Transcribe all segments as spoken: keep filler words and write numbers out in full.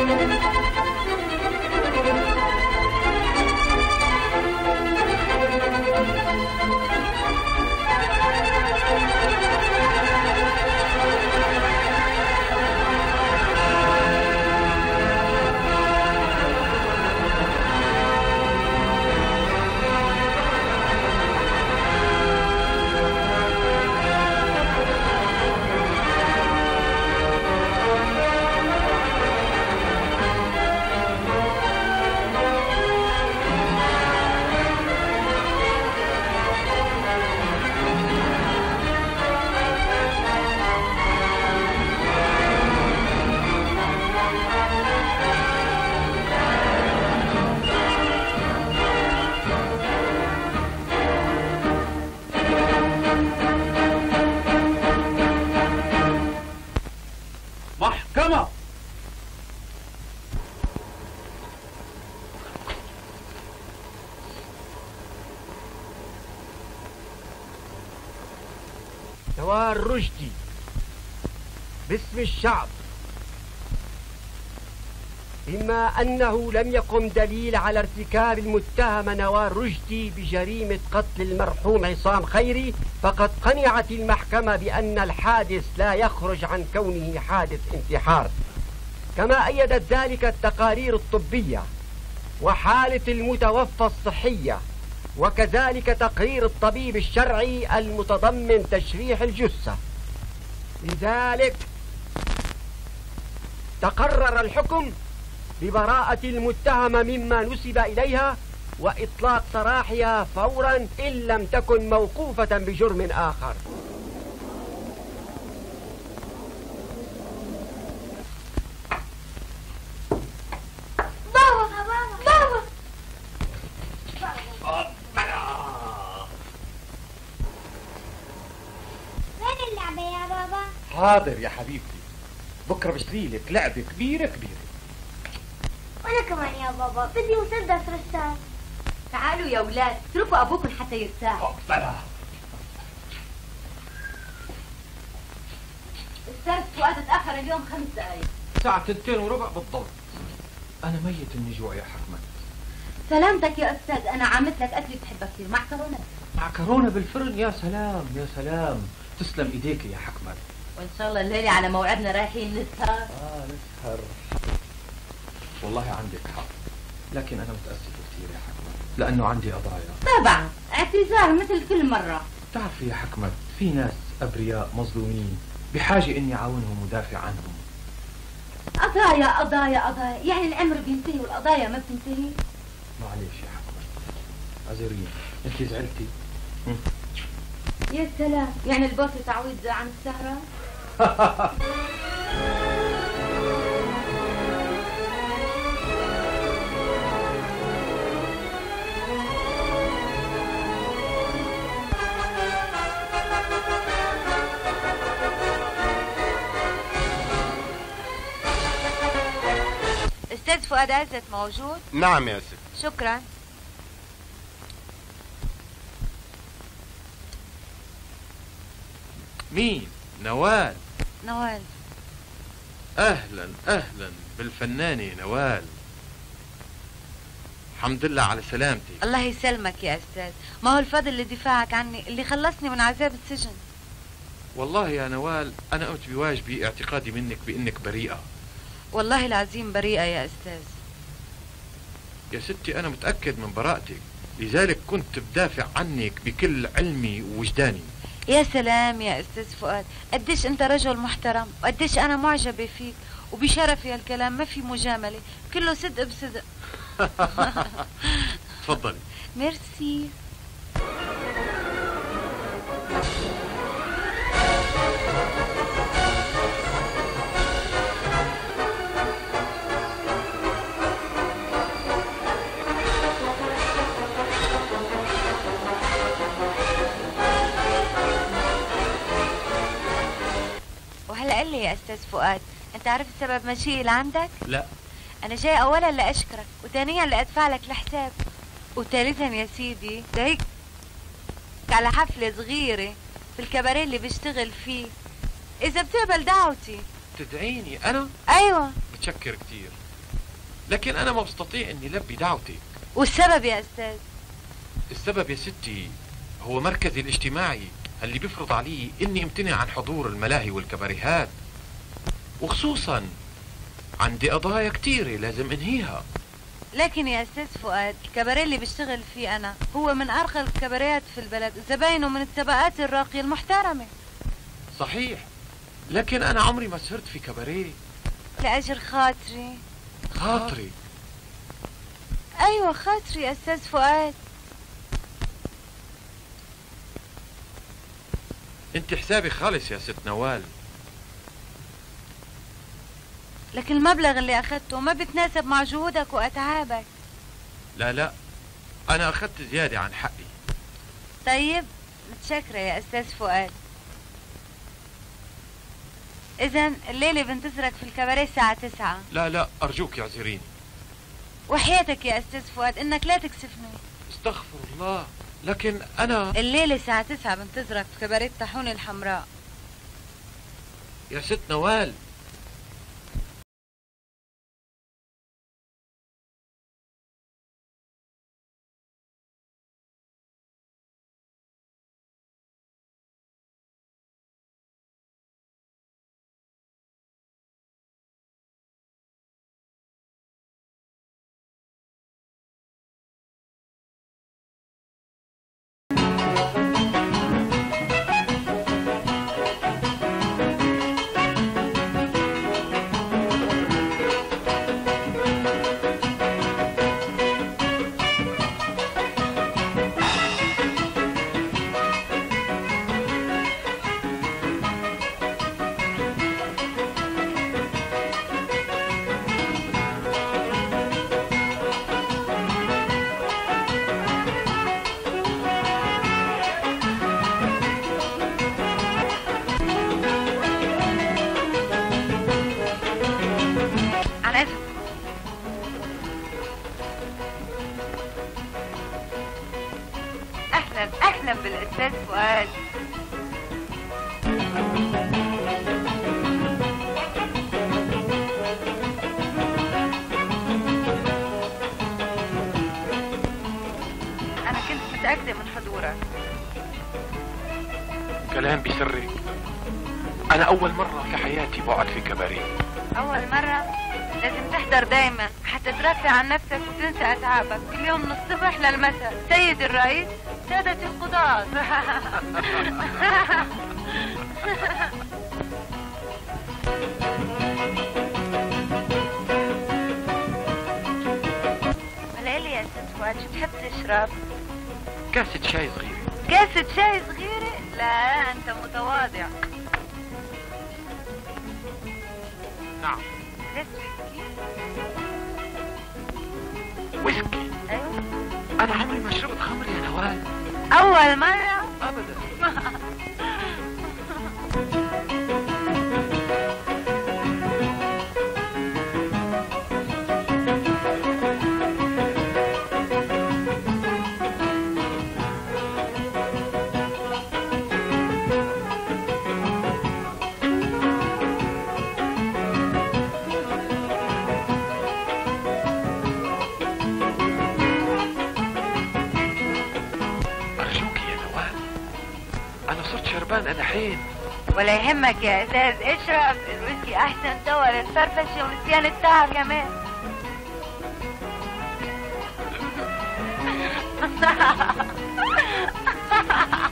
نوال رشدي باسم الشعب، بما أنه لم يقم دليل على ارتكاب المتهم نوال رشدي بجريمة قتل المرحوم عصام خيري، فقد قنعت المحكمة بأن الحادث لا يخرج عن كونه حادث انتحار، كما أيدت ذلك التقارير الطبية وحالة المتوفى الصحية، وكذلك تقرير الطبيب الشرعي المتضمن تشريح الجثة. لذلك تقرر الحكم ببراءة المتهمة مما نسب إليها وإطلاق سراحها فورا إن لم تكن موقوفة بجرم آخر. حاضر يا حبيبتي، بكره بشتري لك لعبه كبيره كبيره. وانا كمان يا بابا بدي مسدس رشاش. تعالوا يا اولاد اتركوا ابوكم حتى يرتاح. بلا استاذ فؤاد اتاخر اليوم خمس دقائق. الساعه تنتين وربع بالضبط. انا ميت من الجوع يا حكمت. سلامتك يا استاذ، انا عملت لك اكل بتحبها كثير، معكرونه. معكرونه بالفرن؟ يا سلام يا سلام، تسلم ايديك يا حكمت. وان شاء الله الليله على موعدنا رايحين نسهر. اه نسهر. والله عندك حق، لكن انا متاسف كثير يا حكمت لانه عندي قضايا. طبعا اعتذار مثل كل مره. بتعرفي يا حكمت في ناس ابرياء مظلومين بحاجه اني اعاونهم ودافع عنهم. قضايا قضايا قضايا، يعني العمر بينتهي والقضايا ما بتنتهي. معلش يا حكمت اعذريني، انت زعلتي؟ يا سلام، يعني البوسه تعويض عن السهره؟ استاذ فؤاد عزت موجود؟ نعم يا ست. شكرا. مين؟ نوال. نوال. اهلا اهلا بالفنانة نوال، الحمد لله على سلامتك. الله يسلمك يا استاذ، ما هو الفضل لدفاعك عني اللي خلصني من عذاب السجن. والله يا نوال انا قمت بواجبي، اعتقادي منك بانك بريئة. والله العظيم بريئة يا استاذ. يا ستي انا متأكد من براءتك، لذلك كنت بدافع عنك بكل علمي ووجداني. يا سلام يا استاذ فؤاد، قديش انت رجل محترم وقديش انا معجبة فيك، وبشرفي هالكلام ما في مجاملة، كله صدق بصدق. تفضلي. ميرسي. وهلا قل لي يا استاذ فؤاد، انت عرفت سبب مجيئي لعندك؟ لا. انا جاي اولا لاشكرك، وثانيا لادفع لك الحساب، وثالثا يا سيدي لهيك على حفلة صغيرة في الكباريه اللي بشتغل فيه، اذا بتقبل دعوتي. تدعيني انا؟ ايوه. بتشكر كتير، لكن أنا ما بستطيع أني لبي دعوتك. والسبب يا أستاذ؟ السبب يا ستي هو مركزي الاجتماعي اللي بيفرض علي اني امتنع عن حضور الملاهي والكباريهات، وخصوصا عندي قضايا كتيرة لازم انهيها. لكن يا أستاذ فؤاد، الكباريه اللي بشتغل فيه أنا هو من أرقى الكباريات في البلد، وزباينه من الطبقات الراقية المحترمة. صحيح، لكن أنا عمري ما سهرت في كباريه. لأجل خاطري. خاطري؟ أيوة خاطري يا أستاذ فؤاد. انت حسابي خالص يا ست نوال. لكن المبلغ اللي أخدته ما بتناسب مع جهودك وأتعابك. لا لا، أنا أخدت زيادة عن حقي. طيب متشكرة يا أستاذ فؤاد. إذن الليلة بنتظرك في الكباريه الساعة تسعة. لا لا أرجوك اعذريني. وحياتك يا أستاذ فؤاد إنك لا تكسفني. استغفر الله، لكن أنا الليلة الساعة تسعة بنتظرك في كباريه الطاحونة الحمراء. يا ست نوال. أهلا أهلا بالأستاذ فؤاد. أنا كنت متأكدة من حضورك. كلام بسرك. أنا أول مرة في حياتي بقعد في كباريه. أول مرة؟ لازم تحضر دايما حتى ترفع عن نفسك وتنسى أتعابك. كل يوم من الصبح للمساء. سيد الرئيس، سادة القضاة. هلالي يا ست فؤاد، شو تحب تشرب؟ كاسة شاي صغيرة. كاسة شاي صغيرة؟ لا أنت متواضع. نعم. ويسكي؟ ايوه. انا عمري ما شربت خمر يا نوال. اول مرة؟ ابدا. أنا حين. ولا يهمك يا أستاذ، اشرب. الويسكي أحسن دواء للفرفشة ونسيان التعب كمان.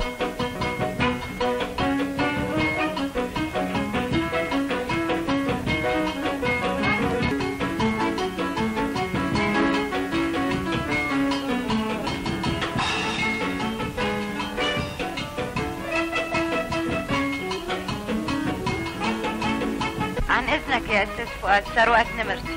عن إذنك يا أستاذ فؤاد، صار وقت نمرتي.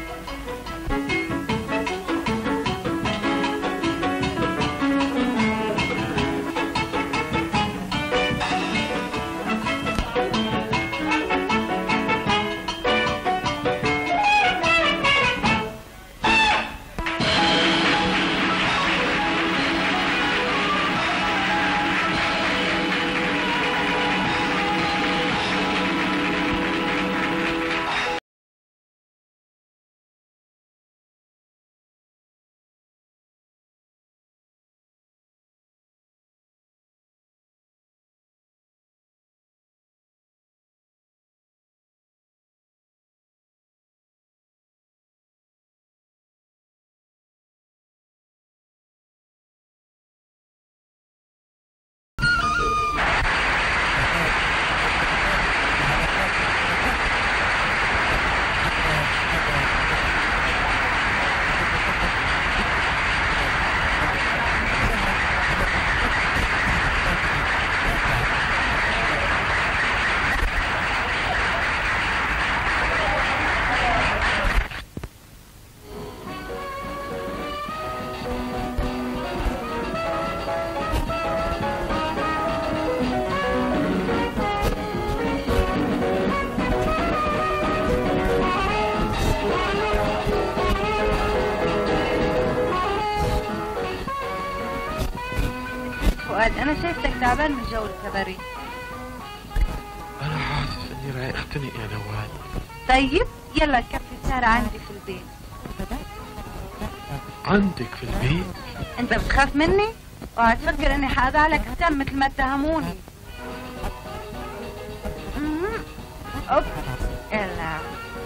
فؤاد انا شايفتك تعبان من جو الكباريه. انا حاسس اني رايح اختنق يا نوال. طيب يلا كفي سهرة عندي في البيت. عندك في البيت؟ انت بتخاف مني؟ اوعى تفكر اني حاضع لك كتاب مثل ما اتهموني. امم اوب يلا.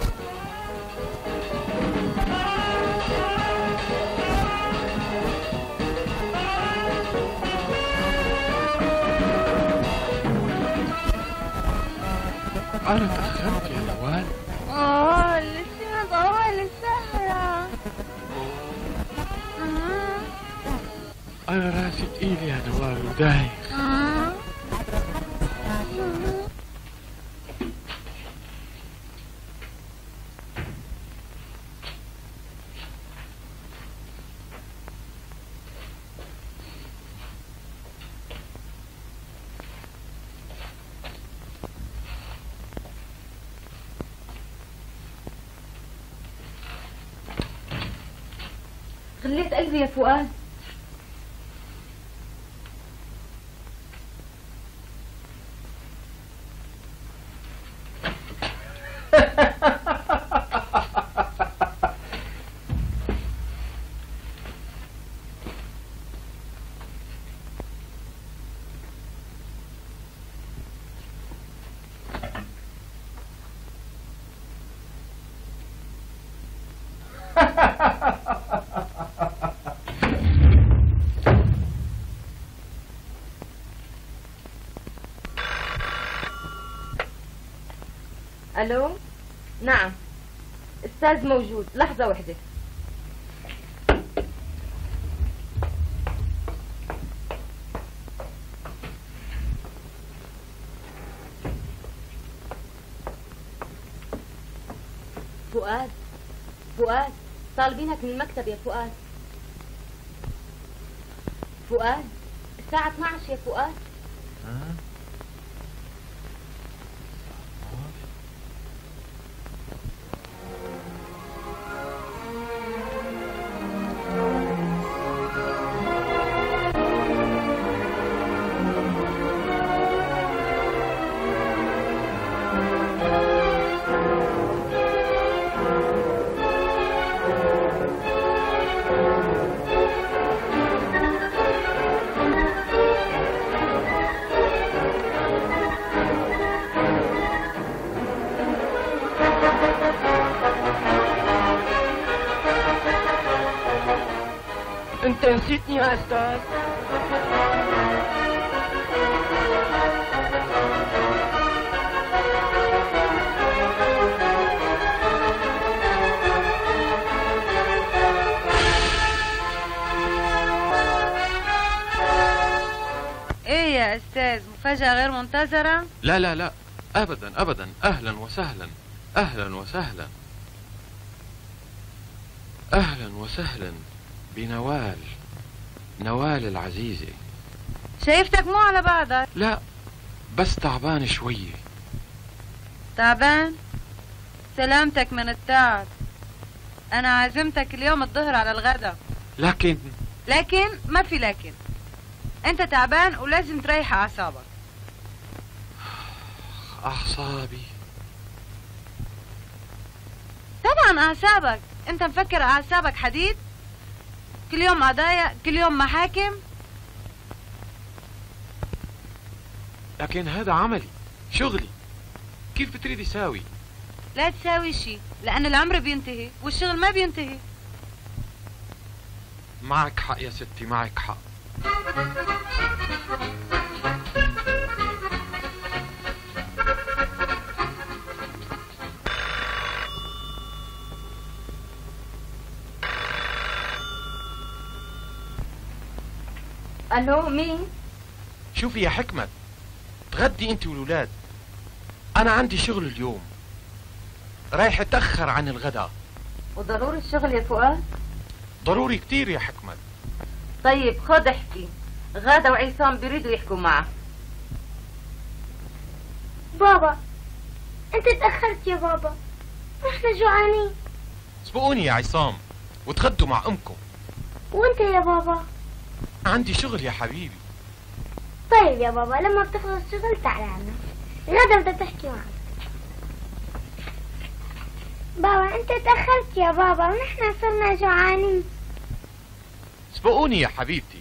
انا تأخرت يا نوال. اوه لسه طوال السهرة. انا راسي تقيل يا نوال ودايخ. خليت قلبي يا فؤاد. الو نعم استاذ موجود، لحظة واحدة. فؤاد فؤاد طالبينك من المكتب يا فؤاد. فؤاد الساعة اثنعش يا فؤاد. ها؟ انت نسيتني يا استاذ. ايه يا استاذ مفاجأة غير منتظرة؟ لا لا لا ابدا ابدا. اهلا وسهلا اهلا وسهلا اهلا وسهلا بنوال. نوال العزيزة. شايفتك مو على بعضك. لا بس تعبان شوية. تعبان؟ سلامتك من التعب. انا عازمتك اليوم الظهر على الغداء. لكن لكن ما في لكن. انت تعبان ولازم تريح اعصابك. اعصابي؟ طبعا اعصابك. انت مفكر اعصابك حديد؟ كل يوم قضايا، كل يوم محاكم. لكن هذا عملي، شغلي. كيف بتريد ساوي؟ لا تساوي شيء، لان العمر بينتهي والشغل ما بينتهي. معك حق يا ستي، معك حق. الو مين؟ شوفي يا حكمت، تغدي انت والولاد. انا عندي شغل اليوم، رايح اتأخر عن الغداء. وضروري الشغل يا فؤاد؟ ضروري كتير يا حكمت. طيب خد احكي، غادة وعصام بيريدوا يحكوا معك. بابا انت تأخرت يا بابا، احنا جوعانين. سبقوني يا عصام وتغدوا مع امكم. وانت يا بابا؟ عندي شغل يا حبيبي. طيب يا بابا لما بتخلص شغل تعال عنا. غدا بدها تحكي معك. بابا انت تأخرت يا بابا ونحن صرنا جوعانين. سبقوني يا حبيبتي.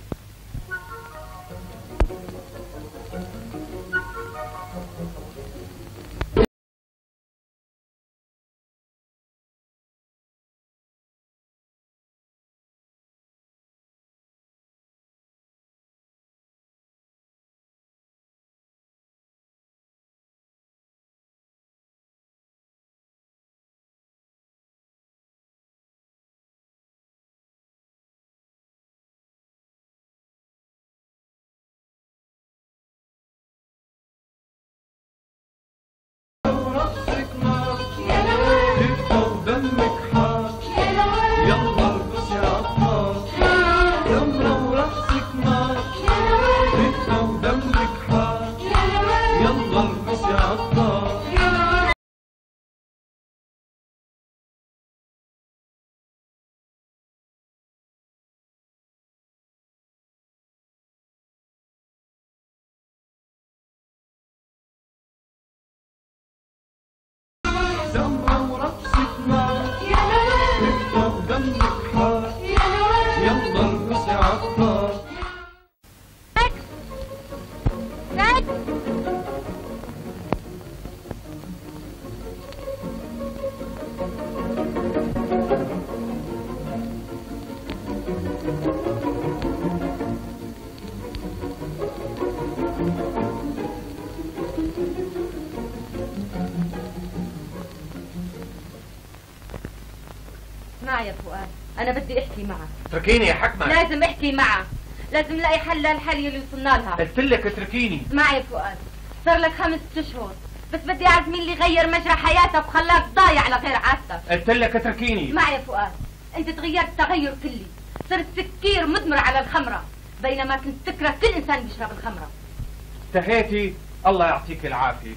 اسمع يا فؤاد، أنا بدي أحكي معك. اتركيني يا حكمة. لازم أحكي معك، لازم نلاقي حل للحالة اللي وصلنا لها. قلت لك اتركيني. اسمع يا فؤاد، صار لك خمس أشهر، بس بدي أعرف مين اللي غير مجرى حياتك وخلاك ضايع على غير عادتك. قلت لك اتركيني. اسمع يا فؤاد، أنت تغيرت تغير كلي، صرت سكير مدمر على الخمرة، بينما كنت تكره كل إنسان بيشرب الخمرة. انتهيتي، الله يعطيك العافية.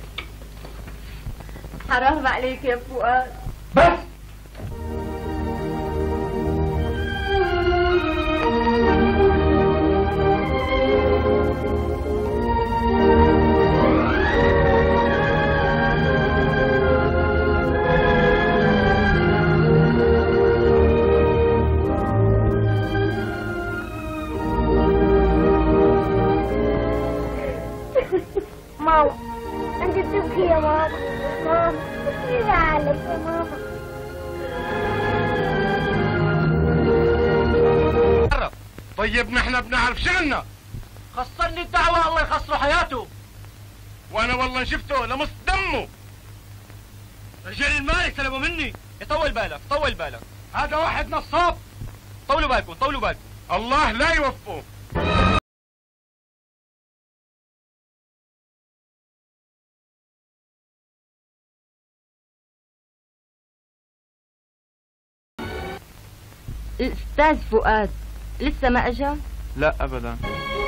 حرام عليك يا فؤاد. بس ماما انت بتبكي يا ماما. ماما ايه زعلك يا ماما؟ طيب نحن بنعرف شغلنا. خسرني الدعوة، الله يخسره حياته. وانا والله شفته لمص دمه. رجال المالك سلبوا مني. طول بالك طول بالك، هذا واحد نصاب. طولوا بالكم طولوا بالكم. الله لا يوفقه. الأستاذ فؤاد لسه ما أجا؟ لا ابدا.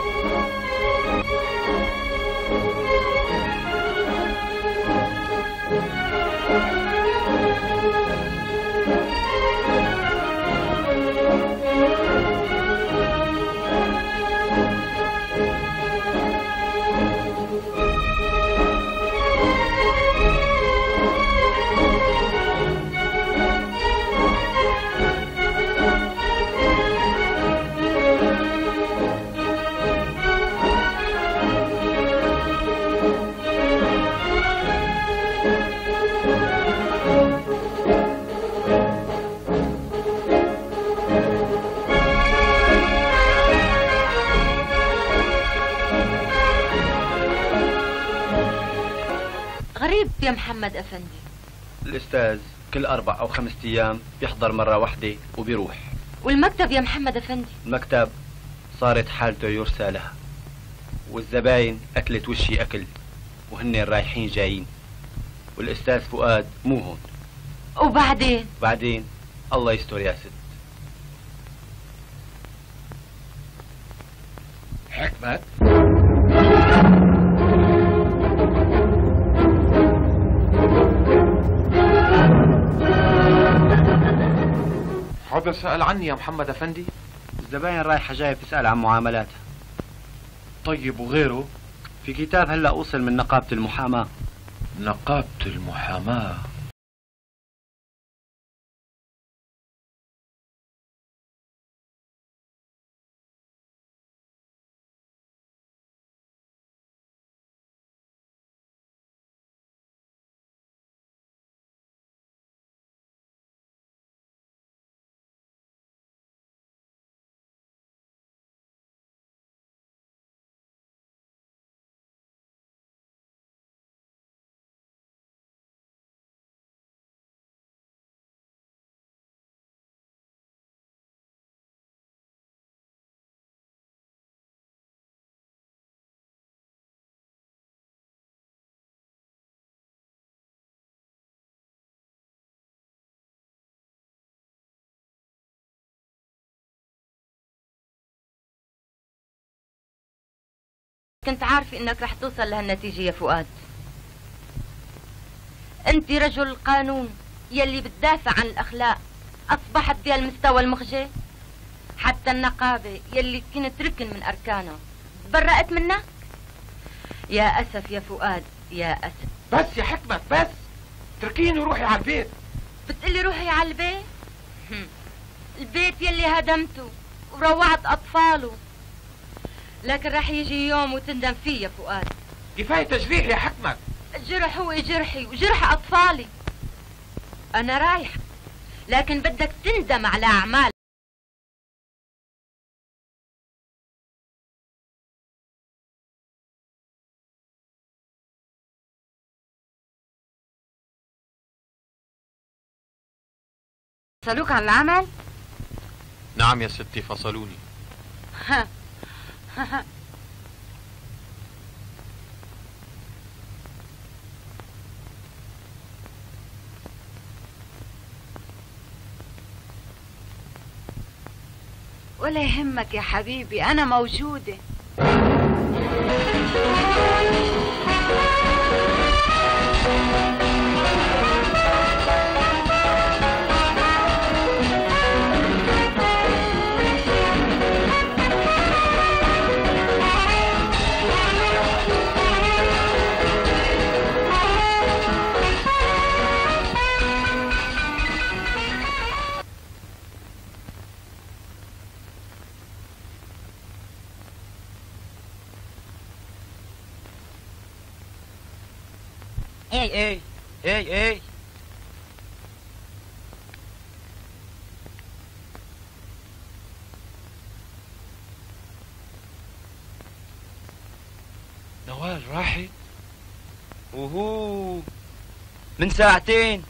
غريب يا محمد أفندي. الأستاذ كل أربع أو خمسة أيام بيحضر مرة واحدة وبيروح. والمكتب يا محمد أفندي؟ المكتب صارت حالته يرثى لها، والزباين أكلت وشي أكل، وهن رايحين جايين، والأستاذ فؤاد مو هون. وبعدين؟ بعدين الله يستر يا ست. حكمت حدا سأل عني يا محمد أفندي؟ الزباين رايحة جاية بتسأل عن معاملاتها. طيب وغيره؟ في كتاب هلا وصل من نقابة المحاماة. نقابة المحاماة؟ كنت عارفة انك رح توصل لهالنتيجة يا فؤاد. انت رجل القانون يلي بتدافع عن الاخلاق اصبحت بهالمستوى المخجل. حتى النقابة يلي كنت ركن من اركانها تبرأت منك. يا اسف يا فؤاد يا اسف. بس يا حكمة بس، تركيني وروحي على البيت. بتقلي روحي على البيت؟ البيت يلي هدمته وروعت اطفاله، لكن رح يجي يوم وتندم فيه يا فؤاد. كفاية تجريح يا حكمة. الجرح هو جرحي وجرح أطفالي. أنا رايح، لكن بدك تندم على أعمال. فصلوك عن العمل؟ نعم يا ستي فصلوني. ولا يهمك يا حبيبي، أنا موجودة. اي اي اي اي نوال راحت؟ وهو من ساعتين.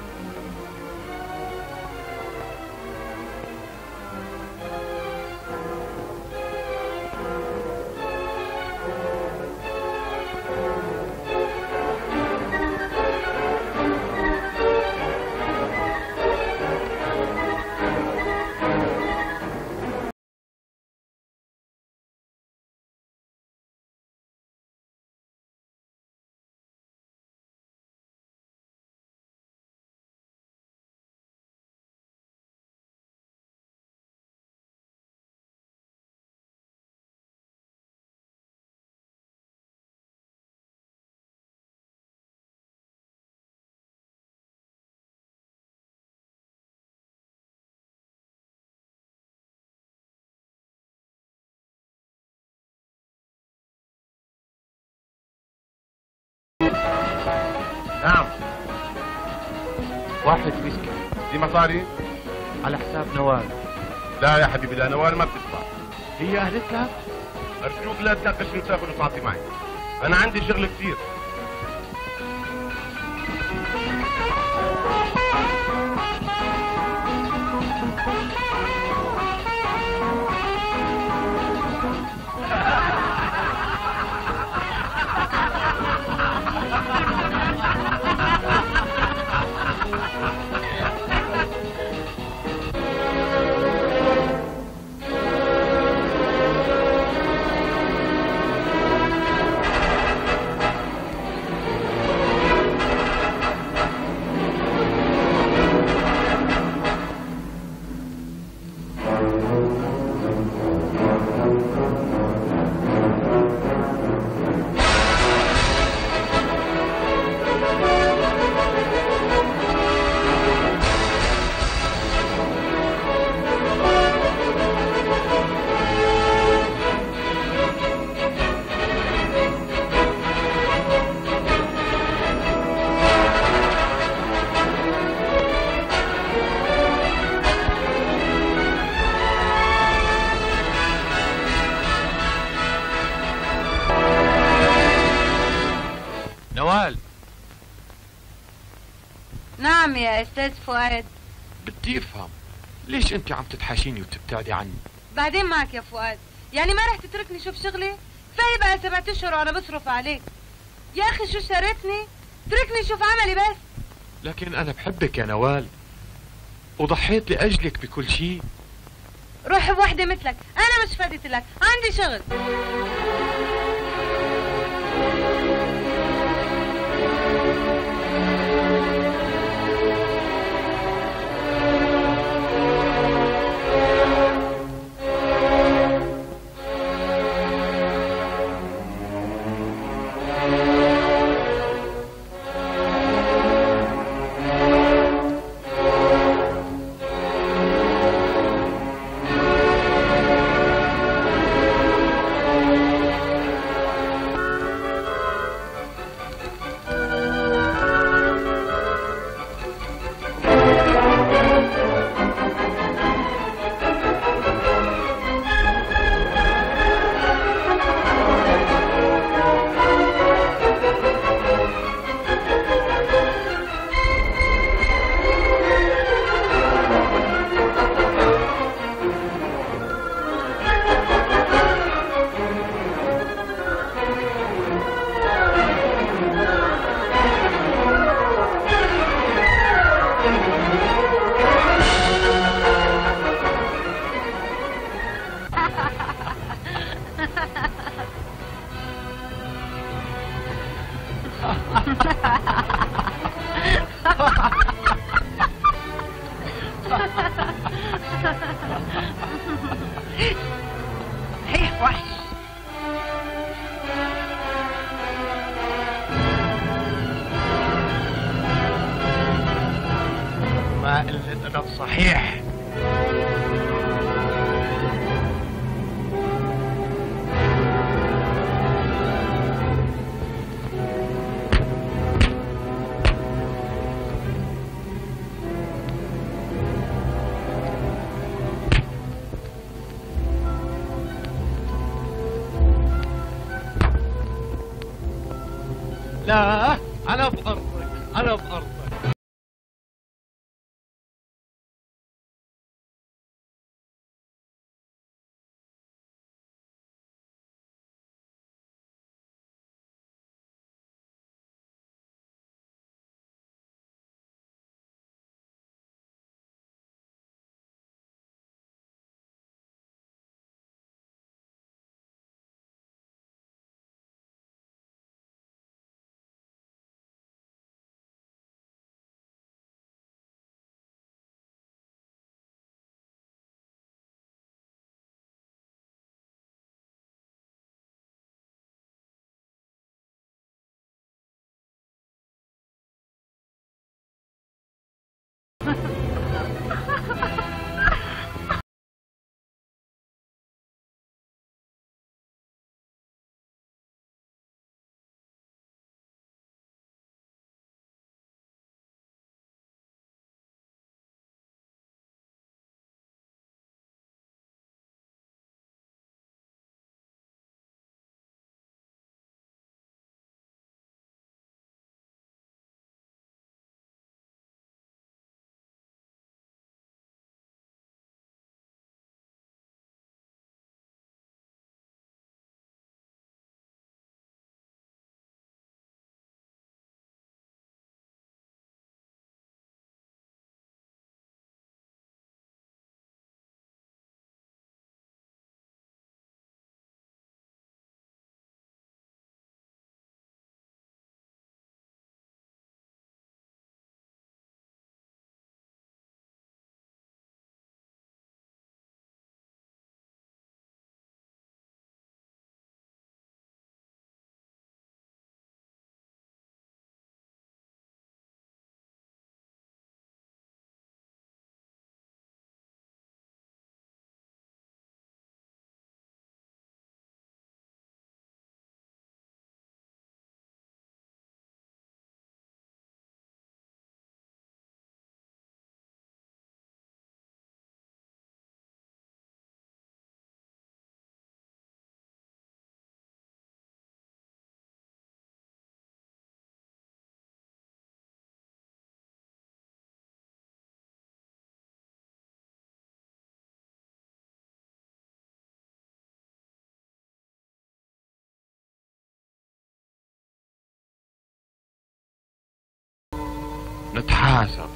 نعم. واحد ويسكي. دي مصاري؟ على حساب نوال. لا يا حبيبي، لا، نوال ما بتدفع. هي قالت لك؟ أرجوك لا تناقش وتاكل وتعطي معي. أنا عندي شغل كثير. نعم يا استاذ فؤاد. بدي افهم ليش انت عم تتحاشيني وتبتعدي عني؟ بعدين معك يا فؤاد، يعني ما رح تتركني شوف شغلي؟ كفايه بقى سبعة اشهر وانا بصرف عليك. يا اخي شو شريتني؟ اتركني شوف عملي بس. لكن انا بحبك يا نوال وضحيت لاجلك بكل شيء. روح بوحده مثلك، انا مش فادت لك، عندي شغل. هي وحش. ما قلة أدب صحيح. لا أنا بأرضك، أنا بأرضك. نتحاسب.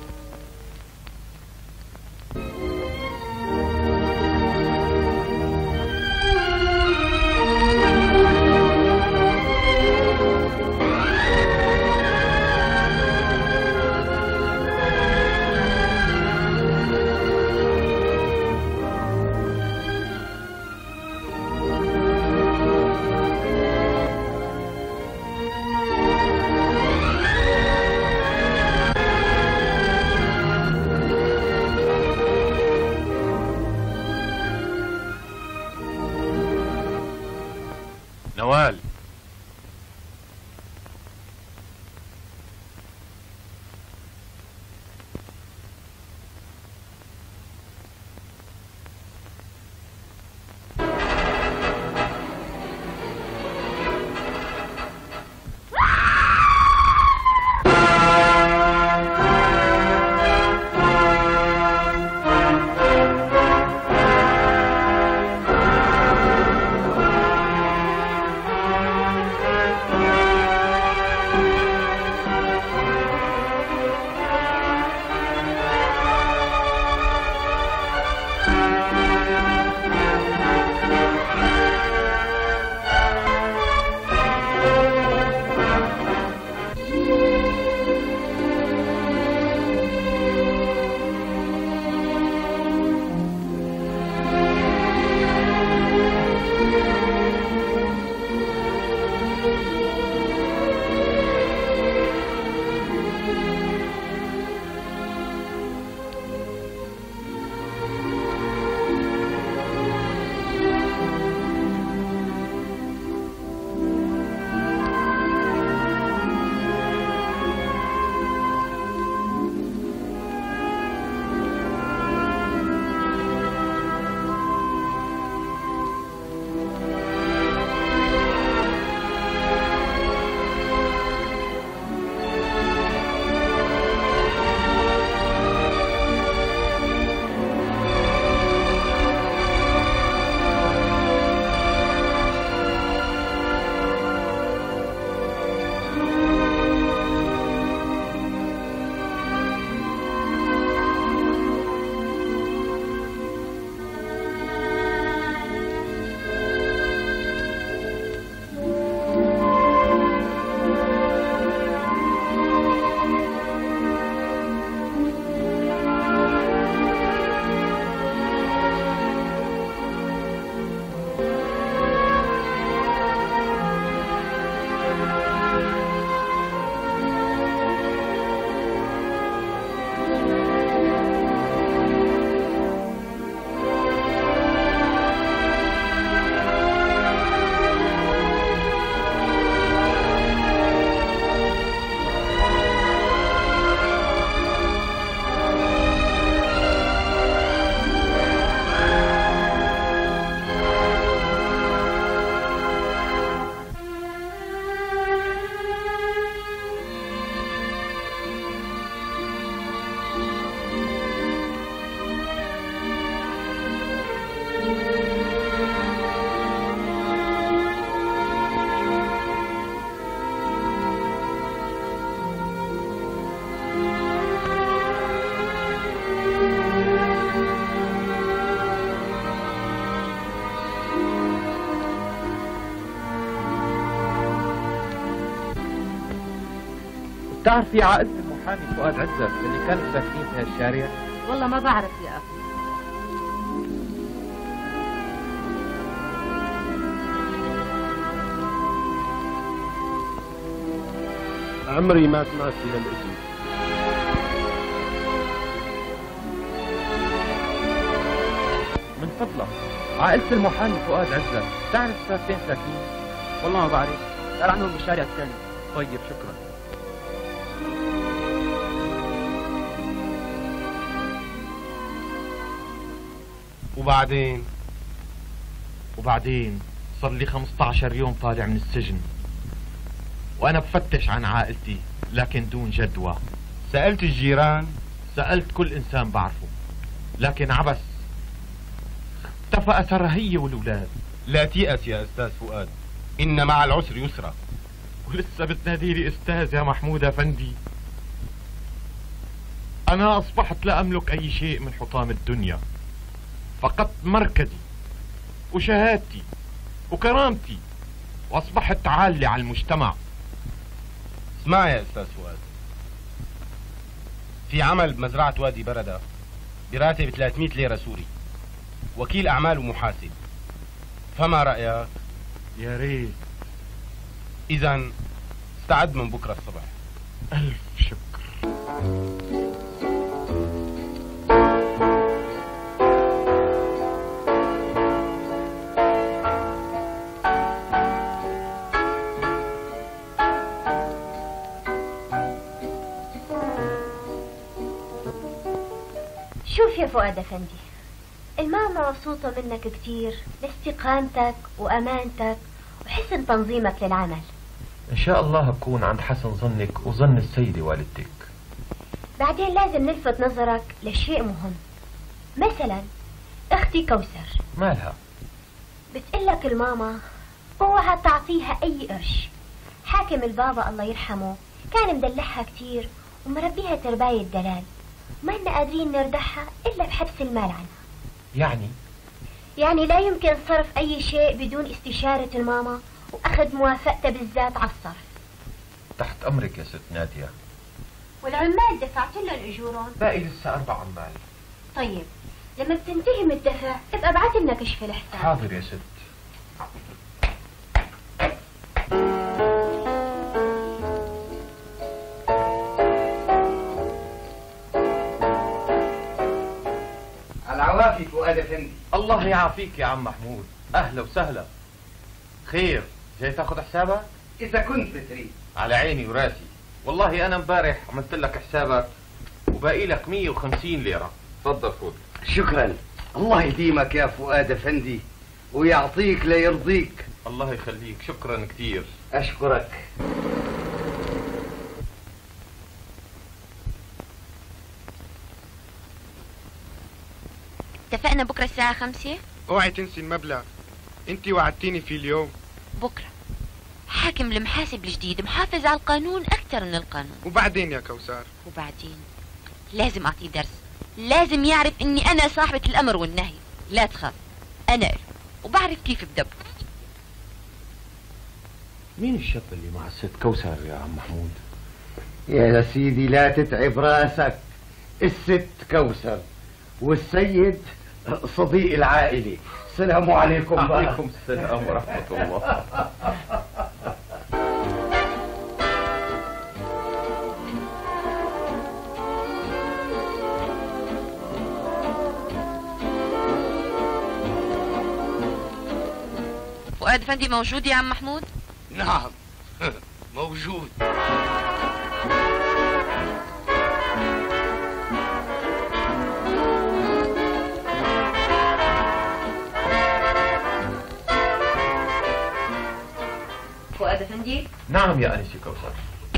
نوال، بتعرفي عائلة المحامي فؤاد عزت اللي كانوا ساكنين في هالشارع؟ والله ما بعرف يا أخي. عمري ما سمعت في هالاسم. من فضلك عائلة المحامي فؤاد عزت تعرف صار فين ساكنين؟ والله ما بعرف، سأل عنهم بالشارع الثاني. طيب شكرا. وبعدين وبعدين صار لي خمسة عشر يوم طالع من السجن وانا بفتش عن عائلتي لكن دون جدوى. سألت الجيران؟ سألت كل انسان بعرفه لكن عبس، اختفى اثرها هي والولاد. لا تيأس يا استاذ فؤاد، ان مع العسر يسرا. ولسه بتنادي لي استاذ يا محمود افندي؟ أنا أصبحت لا أملك أي شيء من حطام الدنيا، فقدت مركزي وشهادتي وكرامتي، وأصبحت عالي على المجتمع. اسمع يا أستاذ فؤاد، في عمل بمزرعة وادي بردة براتب ثلاثمئة ليرة سوري، وكيل أعمال ومحاسب، فما رأيك؟ يا ريت. إذا استعد من بكرة الصبح. ألف شكر. شوف يا فؤاد أفندي، الماما مبسوطة منك كتير لاستقامتك وأمانتك وحسن تنظيمك للعمل. إن شاء الله أكون عند حسن ظنك وظن السيدة والدتك. بعدين لازم نلفت نظرك لشيء مهم. مثلا أختي كوثر مالها؟ بتقلك الماما اوعى تعطيها أي قرش. حاكم البابا الله يرحمه كان مدلعها كتير ومربيها ترباية دلال، ما لنا قادرين نردحها إلا بحبس المال عنها. يعني؟ يعني لا يمكن صرف أي شيء بدون استشارة الماما وأخذ موافقتها بالذات على الصرف. تحت أمرك يا ست نادية. والعمال دفعت لهم أجورهم؟ باقي لسه أربع عمال. طيب لما بتنتهي من الدفع ابقى ابعت لنا كشف الحساب. حاضر يا ست. العوافي فؤاد افندي. الله يعافيك يا عم محمود، أهلا وسهلا. خير، جاي تاخذ حسابك؟ إذا كنت بتريد. على عيني وراسي، والله أنا امبارح عملت لك حسابك وباقي لك مية وخمسين ليرة. تفضل فوت. شكرا، الله يديمك يا فؤاد افندي ويعطيك ليرضيك. الله يخليك، شكرا كثير. أشكرك. اتفقنا بكرة الساعة خمسة؟ اوعي تنسي المبلغ، انتي وعدتيني فيه اليوم. بكرة حاكم المحاسب الجديد محافظ على القانون أكثر من القانون. وبعدين يا كوثر؟ وبعدين لازم أعطيه درس، لازم يعرف إني أنا صاحبة الأمر والنهي. لا تخاف، أنا له وبعرف كيف بدبر. مين الشاب اللي مع الست كوثر يا عم محمود؟ يا سيدي لا تتعب راسك، الست كوثر والسيد صديق العائلة. السلام عليكم. عليكم السلام ورحمة الله. فؤاد افندي موجود يا عم محمود؟ نعم موجود. فؤاد افندي؟ نعم يا أنسي كوثر.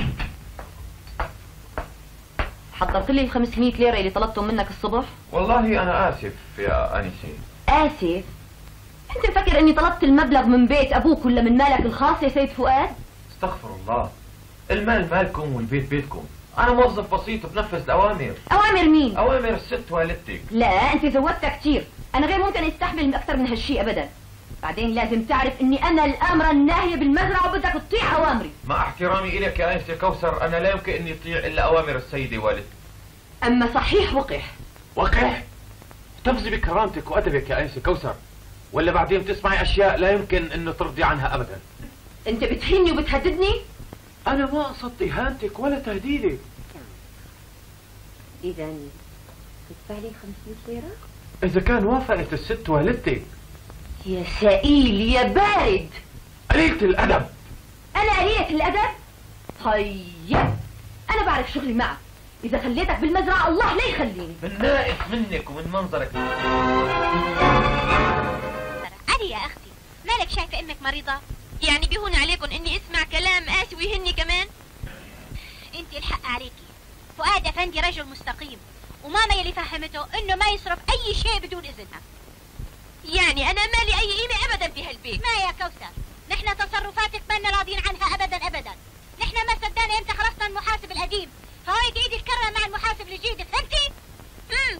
حضرت لي ال خمسمية ليرة اللي طلبتهم منك الصبح؟ والله أنا آسف يا أنسي. آسف؟ أنت مفكر إني طلبت المبلغ من بيت أبوك ولا من مالك الخاص يا سيد فؤاد؟ استغفر الله، المال مالكم والبيت بيتكم. أنا موظف بسيط بنفذ الأوامر. أوامر مين؟ أوامر الست والدتك. لا أنت زودتها كتير، أنا غير ممكن أستحمل أكثر من هالشيء أبدا. بعدين لازم تعرف إني أنا الآمرة الناهية بالمزرعة وبدك تطيع أوامري. مع احترامي إليك يا أنسة كوثر، أنا لا يمكن أني أطيع إلا أوامر السيدة والدتك. أما صحيح وقح. وقح؟ تفزي بكرامتك وأدبك يا أنسة كوثر، ولا بعدين تسمعي أشياء لا يمكن أنه ترضي عنها أبدا. أنت بتهيني وبتهددني؟ أنا ما قصدت إهانتك ولا تهديدك. إذا تدفع لي خمسمية ليرة؟ إذا كان وافقت الست والدتك. يا سئيل يا بارد، قليلة الأدب. أنا قليلة الأدب؟ طيب أنا بعرف شغلي معك، إذا خليتك بالمزرعة الله لا يخليني. بنائف منك ومن منظرك. علي يا أختي، مالك شايفة أمك مريضة؟ يعني بيهون عليكم إني أسمع كلام قاسي ويهني كمان؟ أنت الحق عليكي، فؤاد أفندي رجل مستقيم، وماما يلي فهمته إنه ما يصرف أي شيء بدون إذنها. يعني أنا مالي أي قيمة أبدا بهالبيت. ما يا كوثر، نحن تصرفاتك ما راضين عنها أبدا أبدا. نحن ما صدقنا إمتى خلصنا المحاسب القديم، فوايد ايدي الكرة مع المحاسب الجديد، فهمتي؟ امم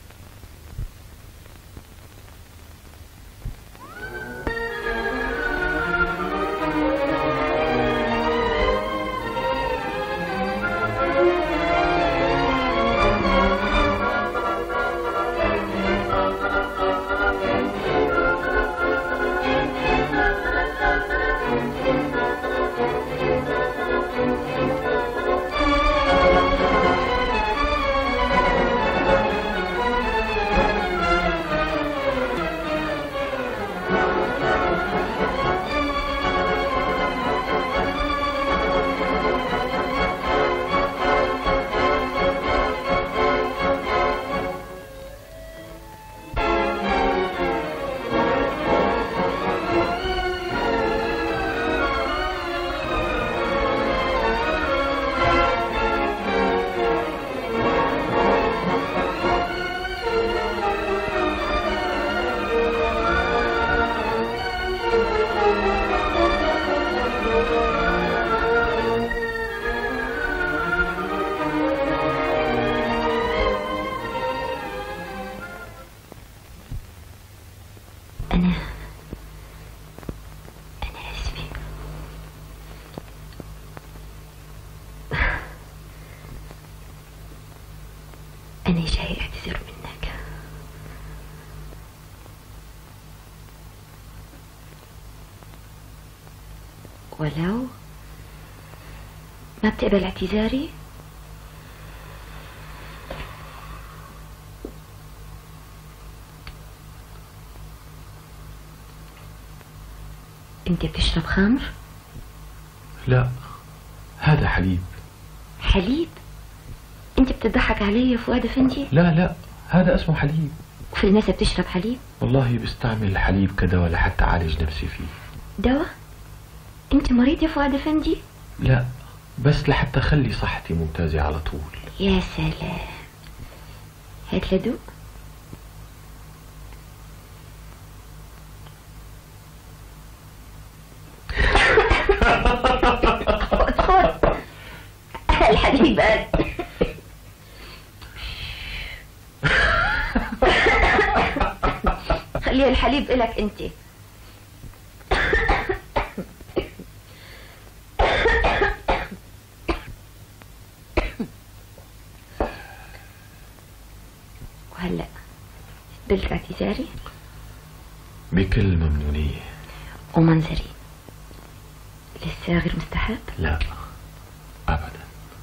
أنا جاي أعتذر منك. ولو ما بتقبل اعتذاري أنت بتشرب خمر؟ لا، هذا حليب. حليب؟ أنت بتضحك علي يا فؤاد أفندي؟ لا لا، هذا اسمه حليب. وفي الناس بتشرب حليب؟ والله بستعمل الحليب كدواء لحتى أعالج نفسي فيه. دواء؟ أنت مريض يا فؤاد أفندي؟ لا، بس لحتى أخلي صحتي ممتازة على طول. يا سلام، هات لدوق. الحليب قال. خلي الحليب إلك أنت. وهلأ قبلت اعتذاري؟ بكل ممنونية. ومنظري لسه غير مستحب؟ لا أبدا.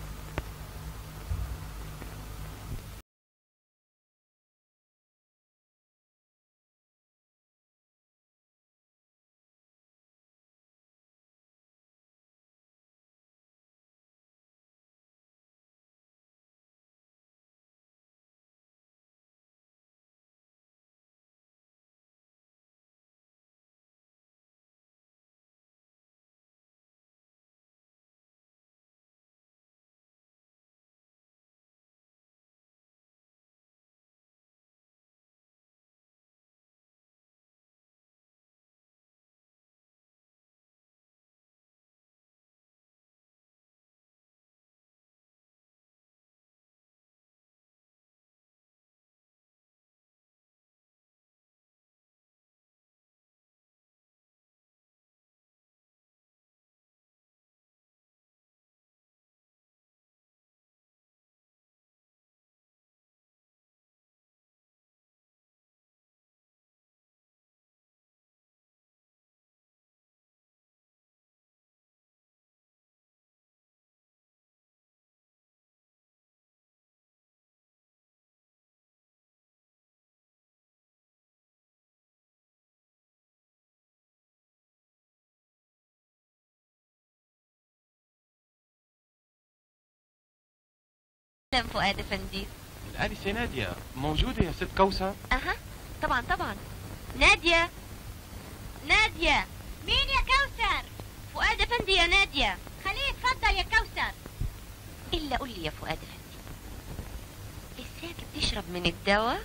فؤاد أفندي. الآنسة نادية موجودة يا ست كوثر؟ أها طبعا طبعا. نادية نادية. مين يا كوثر؟ فؤاد أفندي يا نادية. خليه يتفضل يا كوثر. إلا قول لي يا فؤاد أفندي، لساك بتشرب من الدواء؟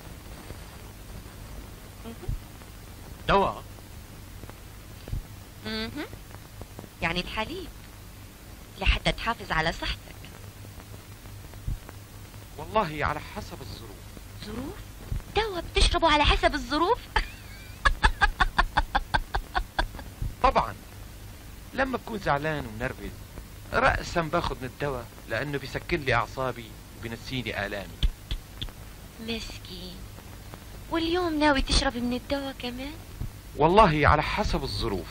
دواء؟ اها يعني الحليب لحتى تحافظ على صحتك. والله على حسب الظروف. ظروف؟ دواء بتشربه على حسب الظروف؟ طبعا لما بكون زعلان ومنرفز رأسا باخذ من الدواء لأنه بيسكن لي أعصابي وبنسيني آلامي. مسكين. واليوم ناوي تشرب من الدواء كمان؟ والله على حسب الظروف.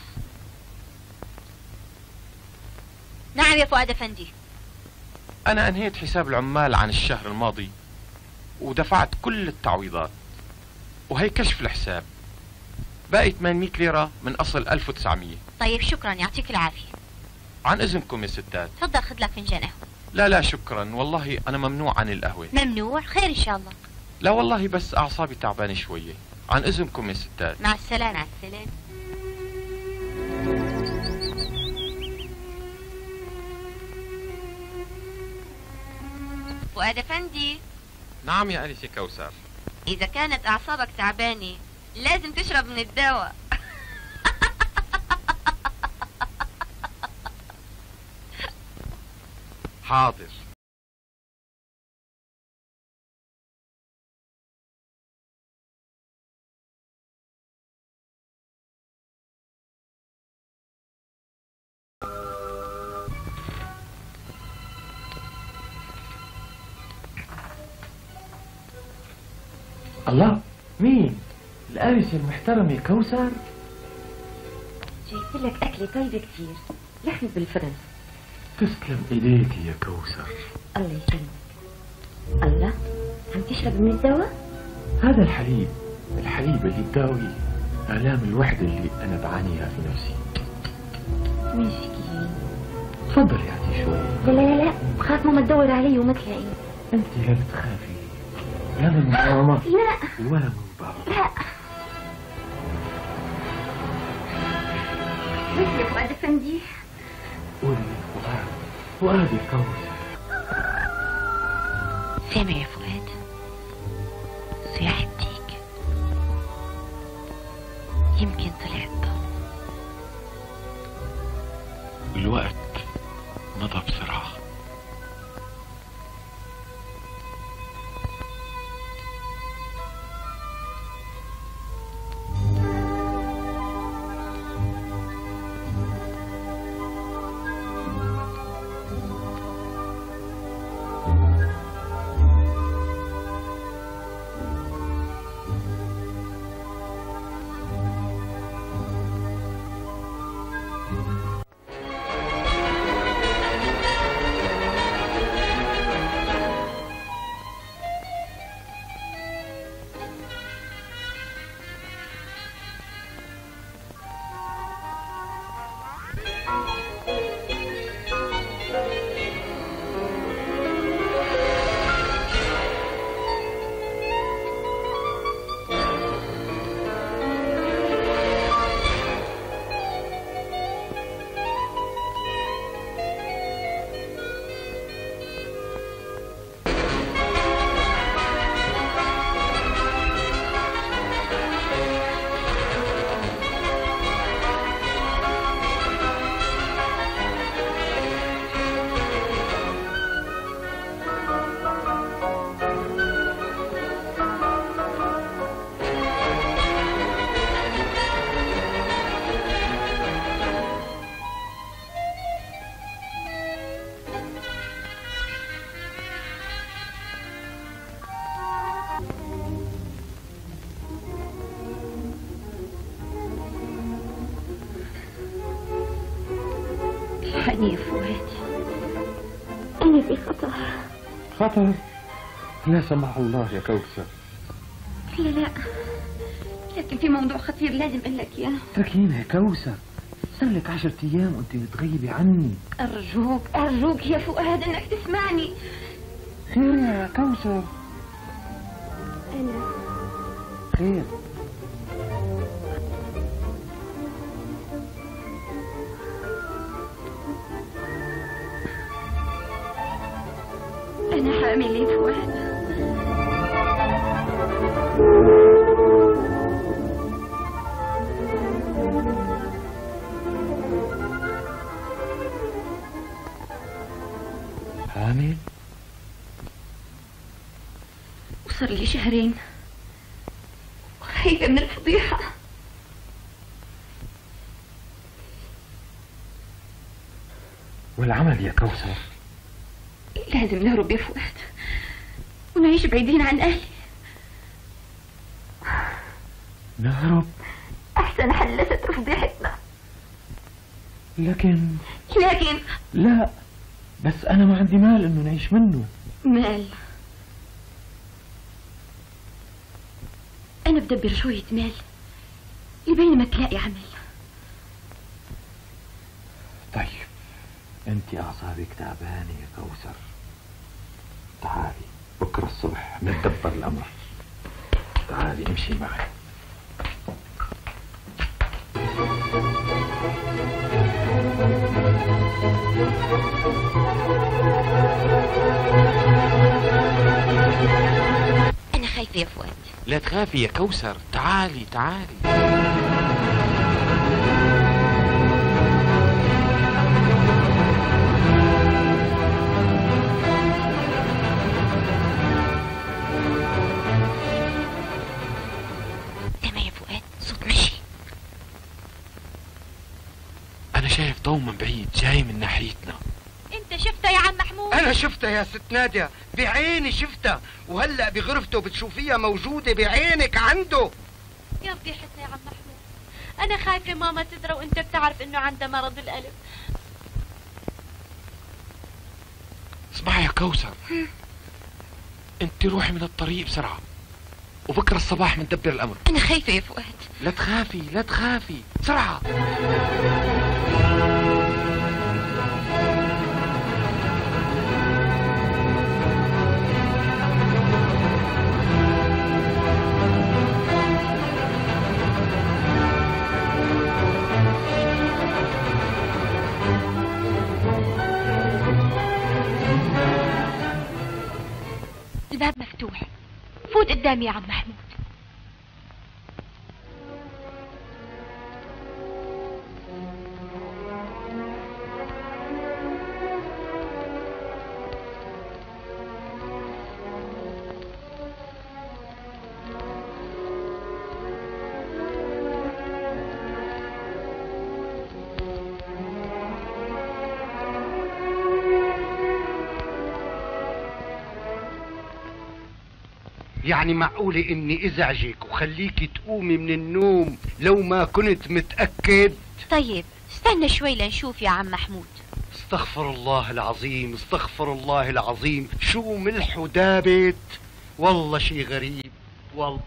نعم يا فؤاد أفندي. أنا أنهيت حساب العمال عن الشهر الماضي ودفعت كل التعويضات، وهي كشف الحساب باقي ثمانمئة ليرة من أصل ألف وتسعمئة. طيب شكرا، يعطيك العافية. عن إذنكم يا ستات. تفضل خذ لك فنجان قهوة. لا لا شكرا، والله أنا ممنوع عن القهوة. ممنوع؟ خير إن شاء الله. لا والله بس أعصابي تعبانة شوية. عن إذنكم يا ستات. مع السلامة. مع السلامة. فؤاد أفندي. نعم يا أنسة كوثر. إذا كانت أعصابك تعبانة لازم تشرب من الدواء. حاضر. الله، مين؟ الآنسة المحترمة كوثر؟ جايب لك أكلة طيبة كتير، لحم بالفرن. تسلم إيديك يا كوثر. الله يسلمك. الله، عم تشرب من الدواء؟ هذا الحليب، الحليب اللي بداوي آلام الوحدة اللي أنا بعانيها في نفسي. مسكين. تفضل يا عتي شوي. لا لا لا، بخاف ماما تدور علي وما تلاقيني. أنت لا بتخافي، لا من ماما لا ولا من بابا. لا. مثل يا فؤاد أفندي. قولي فؤاد، فؤاد يا كوثر. سامع يا فؤاد؟ صياح الديك يمكن طلع الضوء. الوقت مضى بسرعة. الحقني يا فؤاد، أنا في خطر. خطر؟ لا سمح الله يا كوثر. لا لا، لكن في موضوع خطير لازم أقول لك إياه. تركينا يا كوثر، صار لك عشرة أيام وأنت متغيبة عني. أرجوك أرجوك يا فؤاد إنك تسمعني. خير يا كوثر. أنا خير. أنا حامل يا فؤاد. حامل؟ صار لي شهرين وخايفة من الفضيحة. والعمل يا كوثر؟ لازم نهرب يا فؤاد ونعيش بعيدين عن أهلي. نهرب؟ أحسن حل لستر فضيحتنا. لكن لكن لا، بس أنا ما عندي مال إنه نعيش منه. مال؟ أنا بدبر شوية مال يبين ما تلاقي عمل. طيب أنت أعصابك تعبانة يا كوثر، تعالي بكرة الصبح نتدبر الأمر. تعالي امشي معي. أنا خايفة يا فؤاد. لا تخافي يا كوثر، تعالي تعالي. سامع يا فؤاد صوت مشي. أنا شايف ضوء من بعيد جاي من ناحيتنا. أنت شفته يا عم محمود؟ أنا شفتها يا ست نادية، بعيني شفتها، وهلأ بغرفته بتشوفيها موجودة بعينك عنده. يا فضيحتنا يا عم محمود، أنا خايفة ماما تدرى وأنت بتعرف إنه عندها مرض القلب. اسمعي يا كوثر، انت روحي من الطريق بسرعة وبكرة الصباح مندبر الأمر. أنا خايفة يا فؤاد. لا تخافي لا تخافي، بسرعة. الباب مفتوح، فوت قدامي يا عم محمود. يعني معقولة اني ازعجك وخليكي تقومي من النوم لو ما كنت متأكد؟ طيب استنى شوي لنشوف يا عم محمود. استغفر الله العظيم، استغفر الله العظيم، شو ملح ودابت، والله شي غريب والله.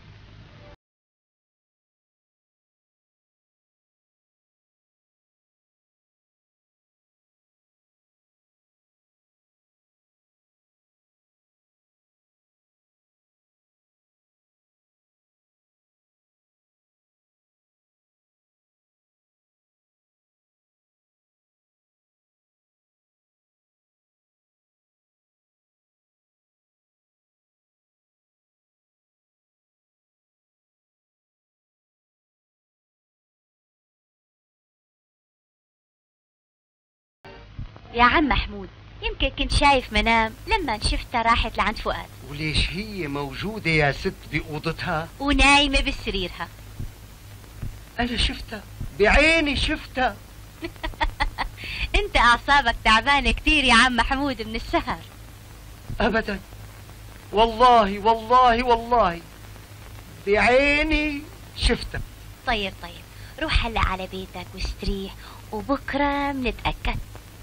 يا عم محمود يمكن كنت شايف منام لما شفتها راحت لعند فؤاد. وليش هي موجودة يا ست بأوضتها ونايمة بسريرها؟ أنا شفتها بعيني شفتها. انت اعصابك تعبانة كتير يا عم محمود من السهر. أبدا والله والله والله بعيني شفتها. طيب طيب روح هلا على بيتك واستريح وبكرة منتأكد.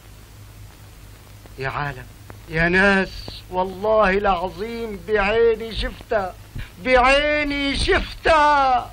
يا عالم يا ناس والله العظيم بعيني شفتها، بعيني شفتها.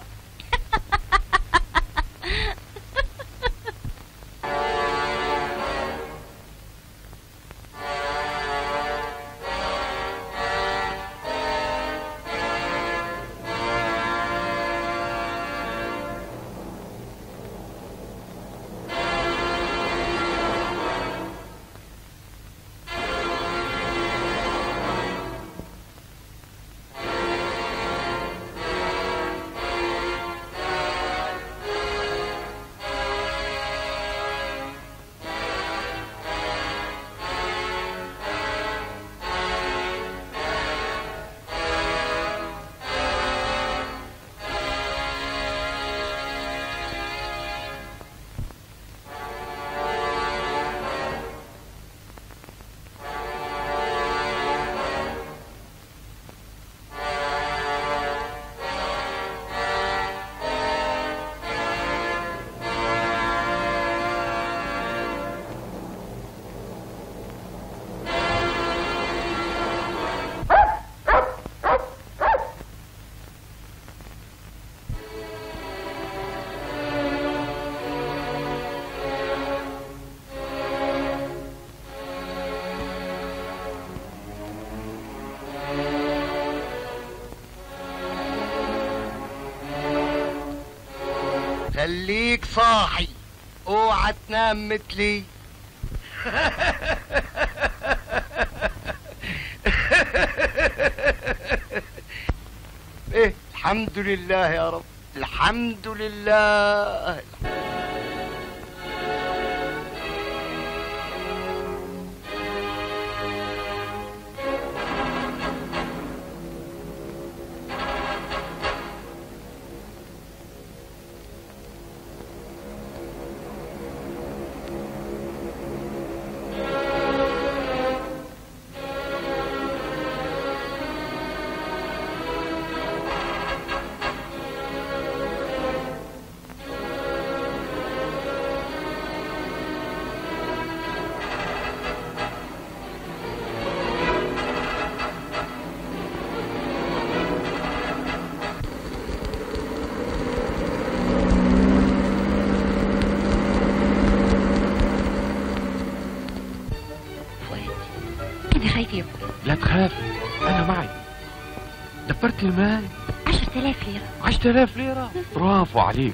خليك صاحي، اوعى تنام مثلي. ايه الحمد لله يا رب، الحمد لله. لا تخاف، أنا معي. دبرت المال عشرة آلاف ليرة. عشرة آلاف ليرة، برافو عليك.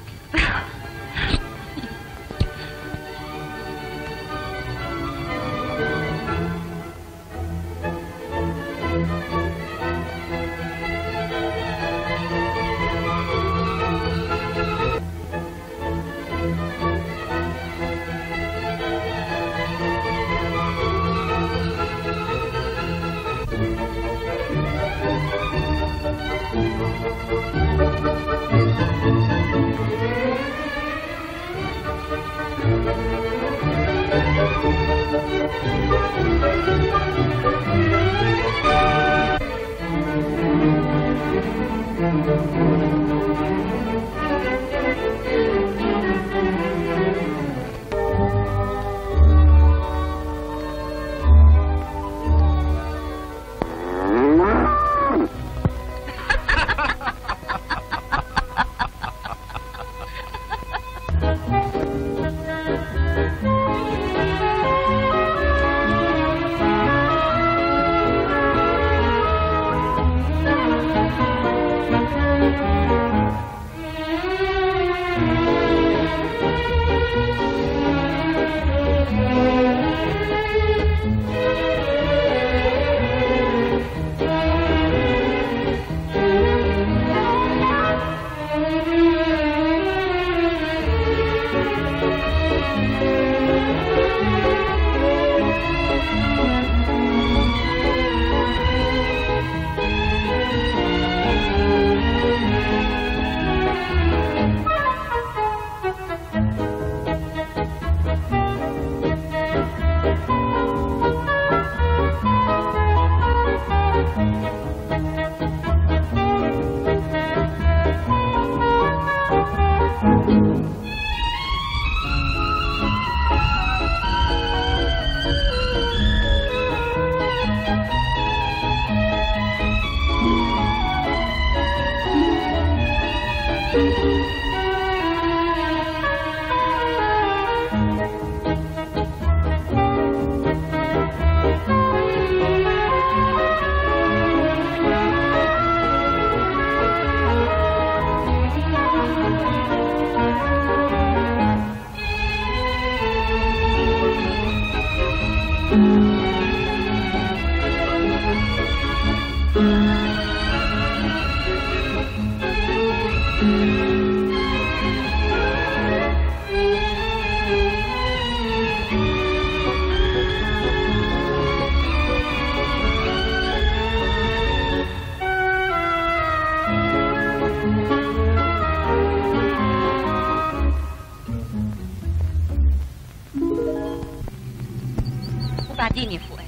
وبعدين يا فؤاد،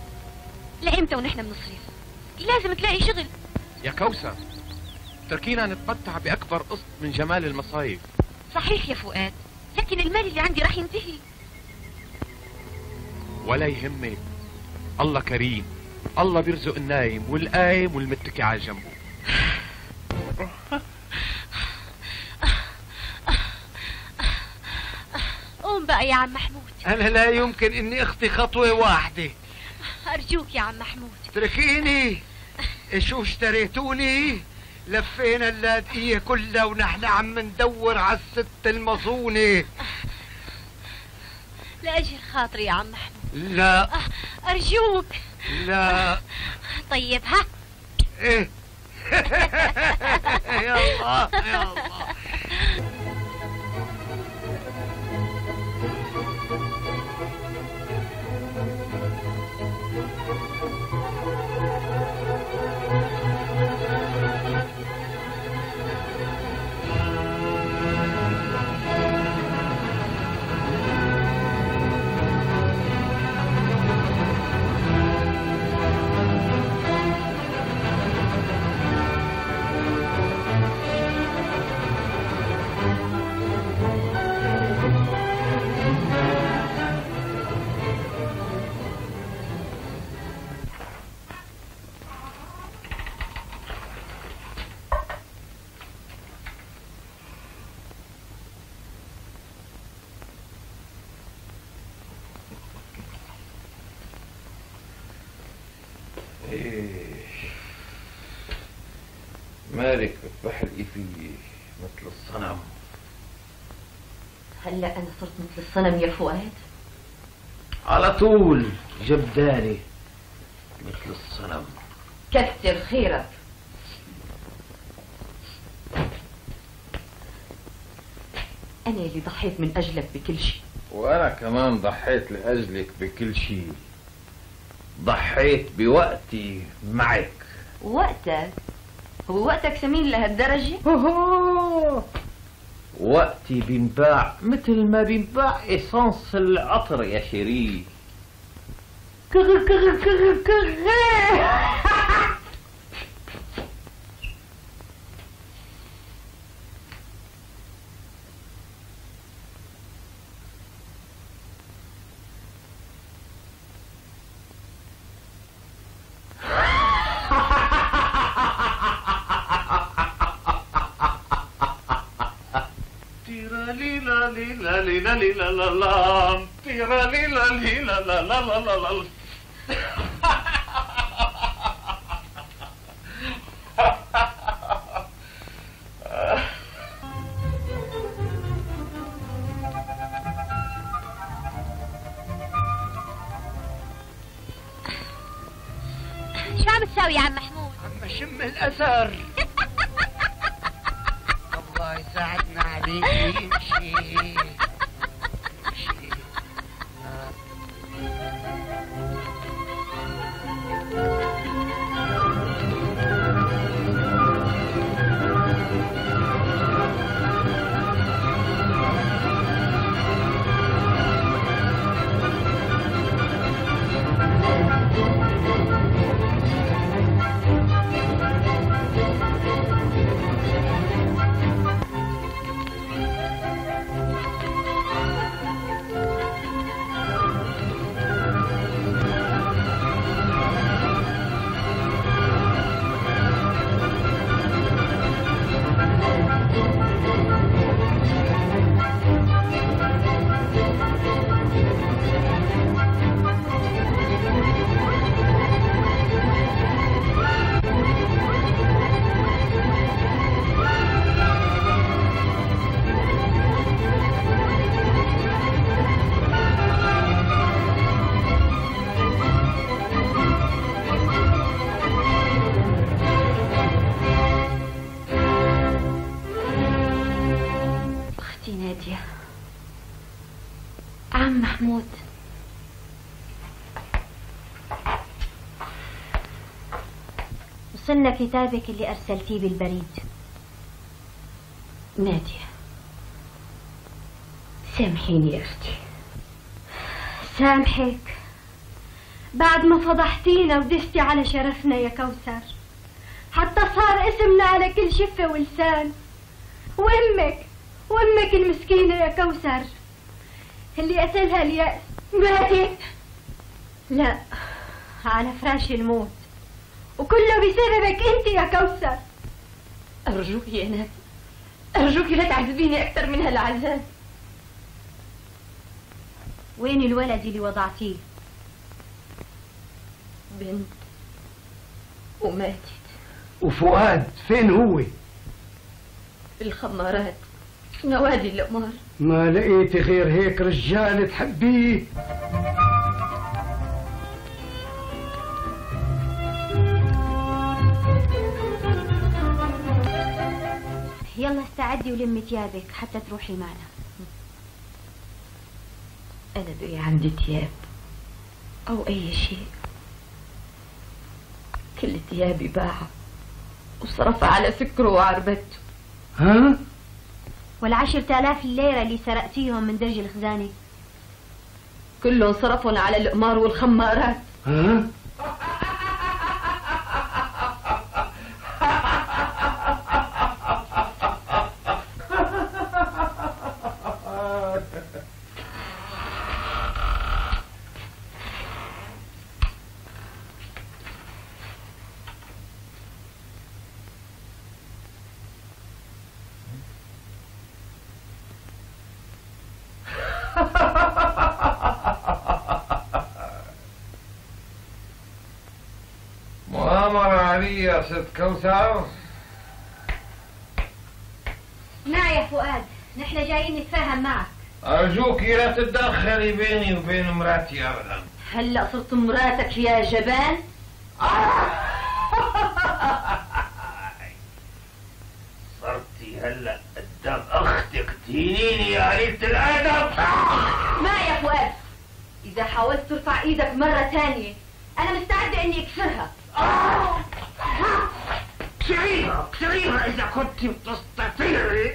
لامتى ونحن بنصرف؟ لازم تلاقي شغل. يا كوثر، تركينا نتمتع بأكبر قسط من جمال المصايف. صحيح يا فؤاد، لكن المال اللي عندي راح ينتهي. ولا يهمك، الله كريم، الله بيرزق النايم والقايم والمتكي على جنبه. قوم بقى يا عم محمود. أنا لا يمكن إني أخطي خطوة واحدة. أرجوك يا عم محمود. اتركيني. شو اشتريتوني؟ لفينا اللاذقية كلها ونحن عم ندور على الست المظونة. لأجل خاطري يا عم محمود. لا أرجوك. لا. طيب ها. ايه. يا الله يا الله. مالك بتبحلقي فيي مثل الصنم؟ هلا انا صرت مثل الصنم يا فؤاد؟ على طول جبداني مثل الصنم. كثر خيرك. انا اللي ضحيت من اجلك بكل شيء، وانا كمان ضحيت لاجلك بكل شيء. ضحيت بوقتي معك. وقتك؟ هو وقتك ثمين لهالدرجة؟ وقتي بينباع مثل ما بينباع إيسانس العطر يا شيري. كغ كغ كغ كغ. لا لا لا لا لا تيرا لا لا لا لا لا لا لا لا. شو عم تساوي يا عم محمود؟ عم اشم الاثر. الله يساعدنا عليك يمشي. عم محمود، وصلنا كتابك اللي أرسلتيه بالبريد. نادية سامحيني يا أختي. سامحك بعد ما فضحتينا ودستي على شرفنا يا كوثر، حتى صار اسمنا على كل شفة ولسان. وأمك وأمك المسكينة يا كوثر اللي قتلها اليأس ماتت، لا على فراش الموت، وكله بسببك انت يا كوثر. أرجوك يا نادية، أرجوك لا تعذبيني أكثر من هالعذاب. وين الولد اللي وضعتيه؟ بنت وماتت. وفؤاد فين هو؟ الخمارات، نوادي القمار. ما لقيتي غير هيك رجال تحبيه؟ يلا استعدي ولمي ثيابك حتى تروحي معنا. أنا بقي عندي ثياب أو أي شيء؟ كل ثيابي باعها وصرفها على سكره وعربته. ها؟ والعشرة آلاف الليرة اللي سرقتيهم من درج الخزانة كلهم صرفهم على القمار والخمارات. ها؟ مؤامرة علي يا ست كوثر؟ نعم يا فؤاد، نحن جايين نتفاهم معك. أرجوك لا تتدخلي بيني وبين مراتي أبدا. هلا صرت مراتك يا جبان؟ صرتي هلا قدام أختك تهينيني يا قليلة الأدب. ما يا فؤاد، إذا حاولت ترفع إيدك مرة ثانية أنا مستعدة إني أكسرها. اكسريها اكسريها إذا كنت بتستطيعي.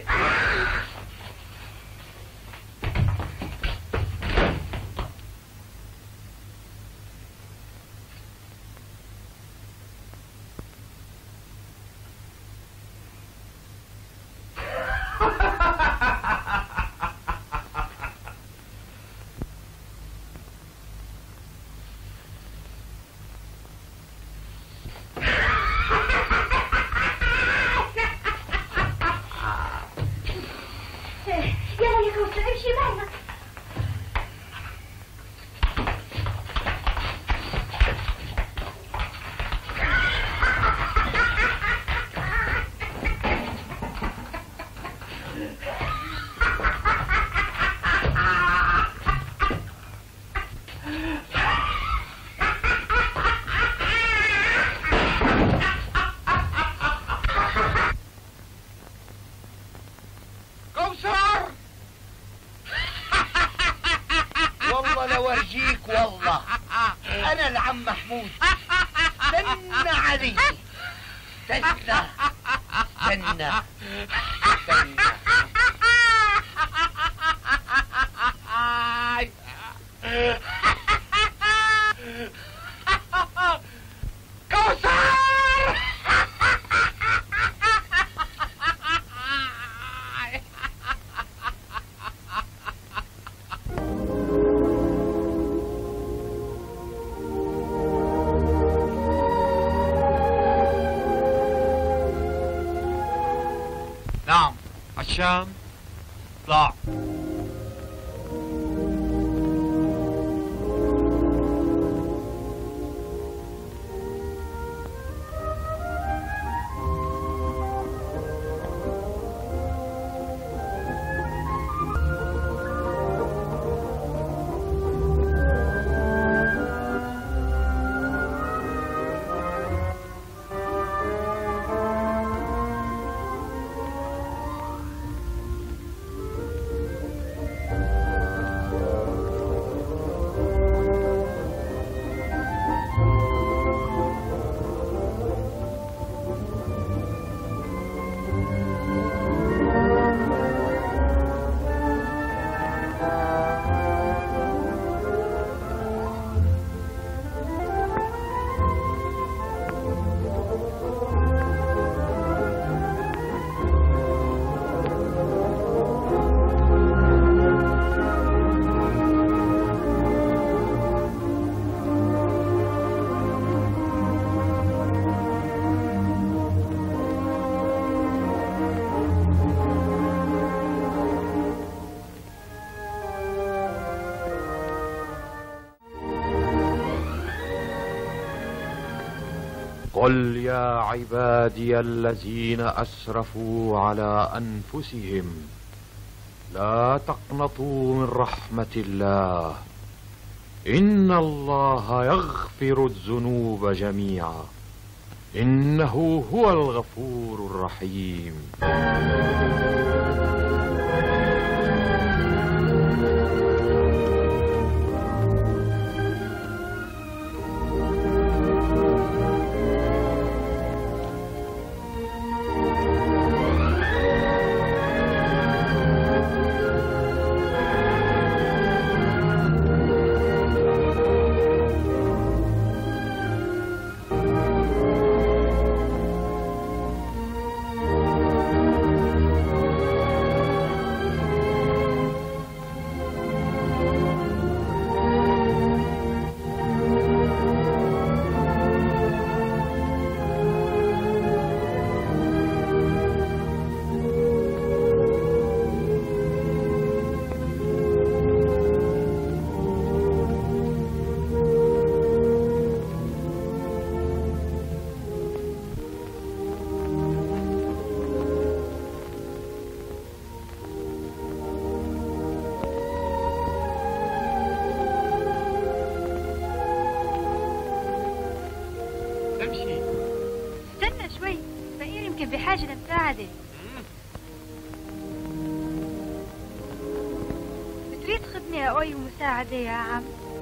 يلا يا كوثر امشي معنا. كوثر والله لو ارجيك والله انا العم محمود. استنى علي، استنى استنى استنى. كوثر نعم عشام طلع. قل يا عبادي الذين أسرفوا على أنفسهم لا تقنطوا من رحمة الله إن الله يغفر الذنوب جميعا إنه هو الغفور الرحيم. بحاجة لمساعدة. بتريد خدمة أو أي مساعدة يا عم؟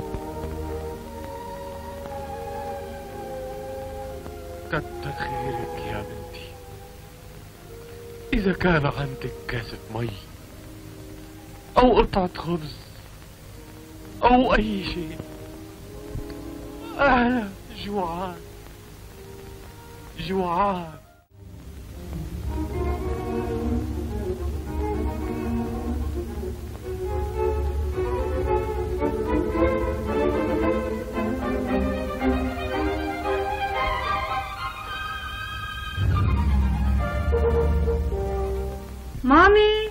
كتر خيرك يا بنتي. إذا كان عندك كاسة مي أو قطعة خبز أو أي شيء، أنا جوعان جوعان. مامي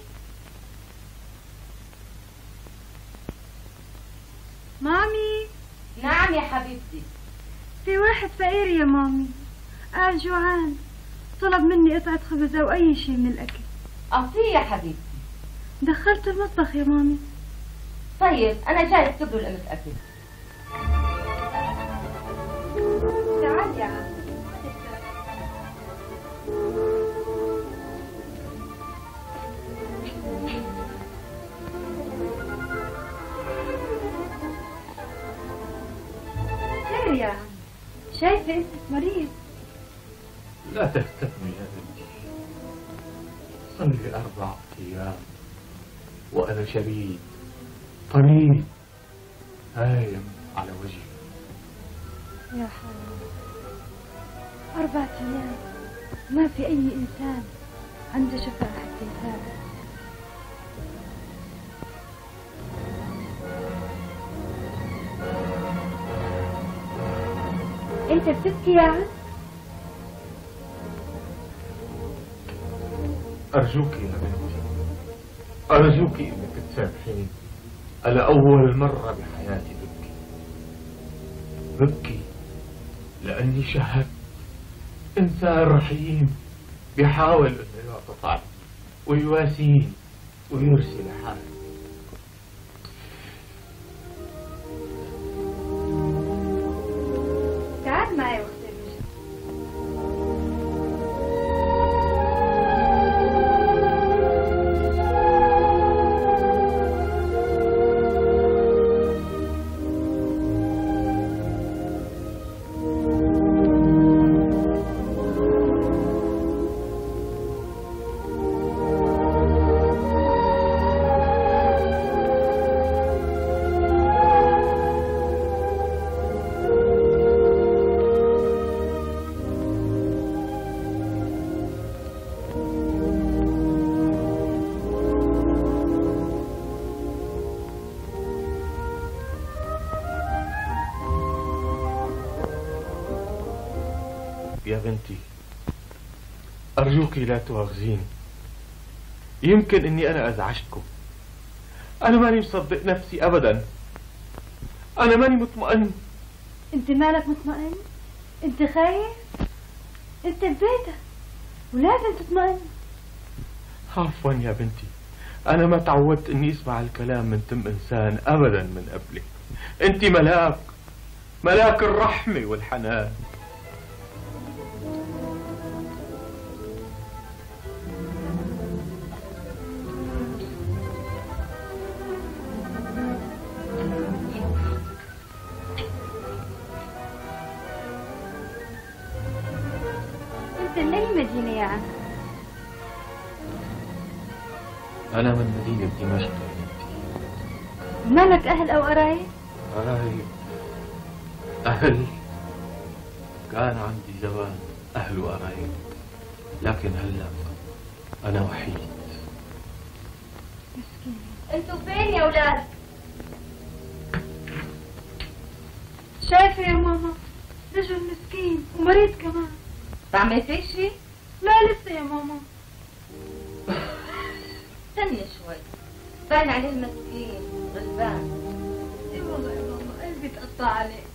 مامي. نعم يا حبيبتي. في واحد فقير يا مامي، قال جوعان، طلب مني قطعة خبز أو أي شيء من الأكل. أعطيه يا حبيبتي. دخلت المطبخ يا مامي. طيب أنا جاي أكتب له القمة أكل. تعال يا عم. خير يا عم، شايفة انت مريض. لا تهتمي يا بنتي، صار لي أربع أيام وأنا شريد طريق هايم على وجهي. يا حرام، أربع أيام ما في أي إنسان عنده شفاء حتى يساعد. أنت بتبكي يا عم؟ أرجوك يا بنتي، أرجوك إنك تسامحيني. أنا أول مرة بحياتي ببكي ببكي لأني شاهدت إنسان رحيم بيحاول إنه يعطف عني ويواسيني ويرسي لحالي. تعال معي وقت الرجل. يا بنتي أرجوك لا تؤاخذيني، يمكن إني أنا أزعجتكم. أنا ماني مصدق نفسي أبدا، أنا ماني مطمئن. أنت مالك مطمئن؟ أنت خايف؟ انت ببيتك ولازم تطمئن. عفوا يا بنتي، انا ما تعودت اني اسمع الكلام من تم انسان ابدا من قبلك. انت ملاك، ملاك الرحمة والحنان. انت من اي مدينة يا عم؟ انا من مدينة دمشق يا بنتي. ما لك اهل او قرايب؟ قرايب؟ اهل؟ كان عندي زمان اهل وقرايب، لكن هلا انا وحيد. انتوا فين يا اولاد؟ شايفة يا ماما، رجل مسكين ومريض كمان. طعمي في شي؟ لا لسه يا ماما. استني شوي، باين عليه مسكين غلبان. اي والله يا ماما قلبي تقطع عليه.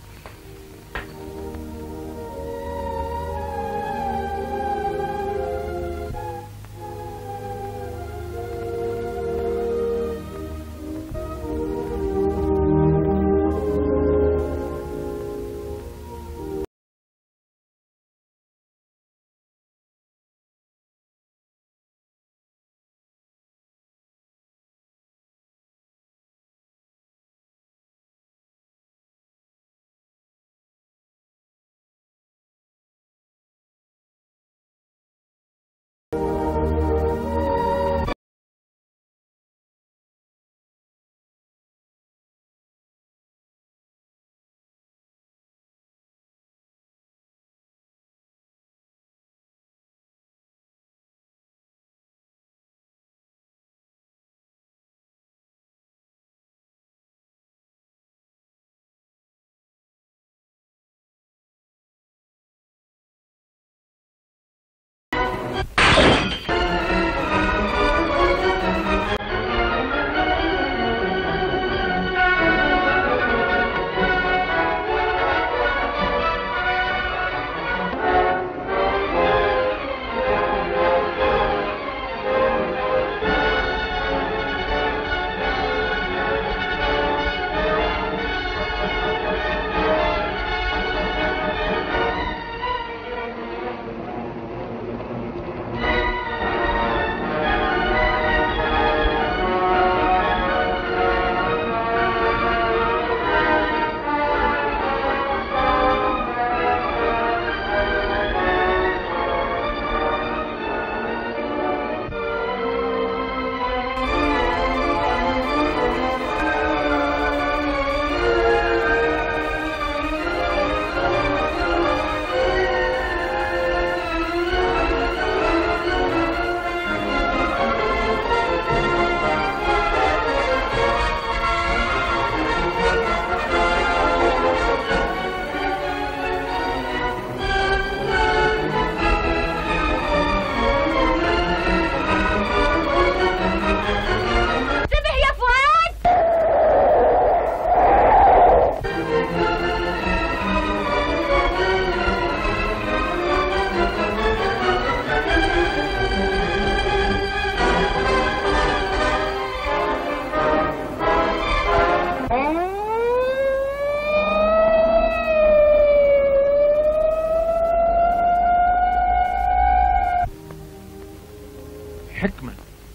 حكمة،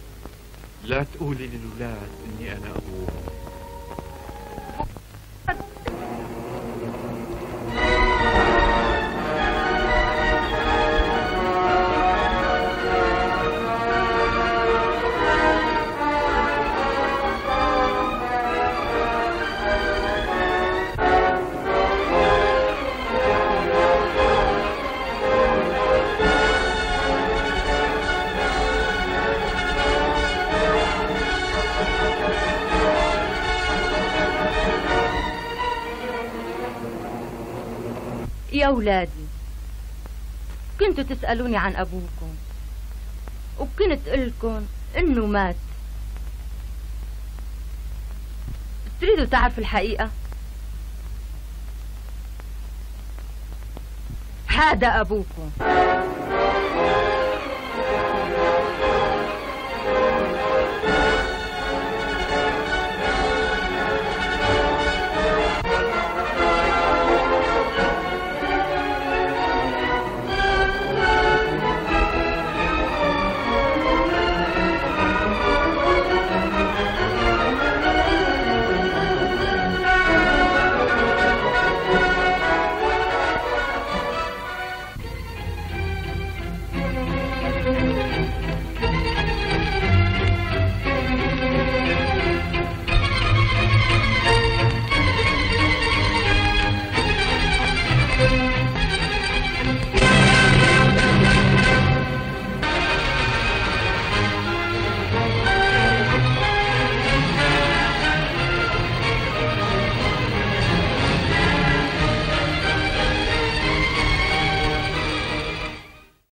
لا تقولي للولاد اني انا ابوه. يا أولادي، كنتوا تسألوني عن أبوكم وكنت قلكم إنه مات. تريدوا تعرفوا الحقيقة؟ هذا أبوكم.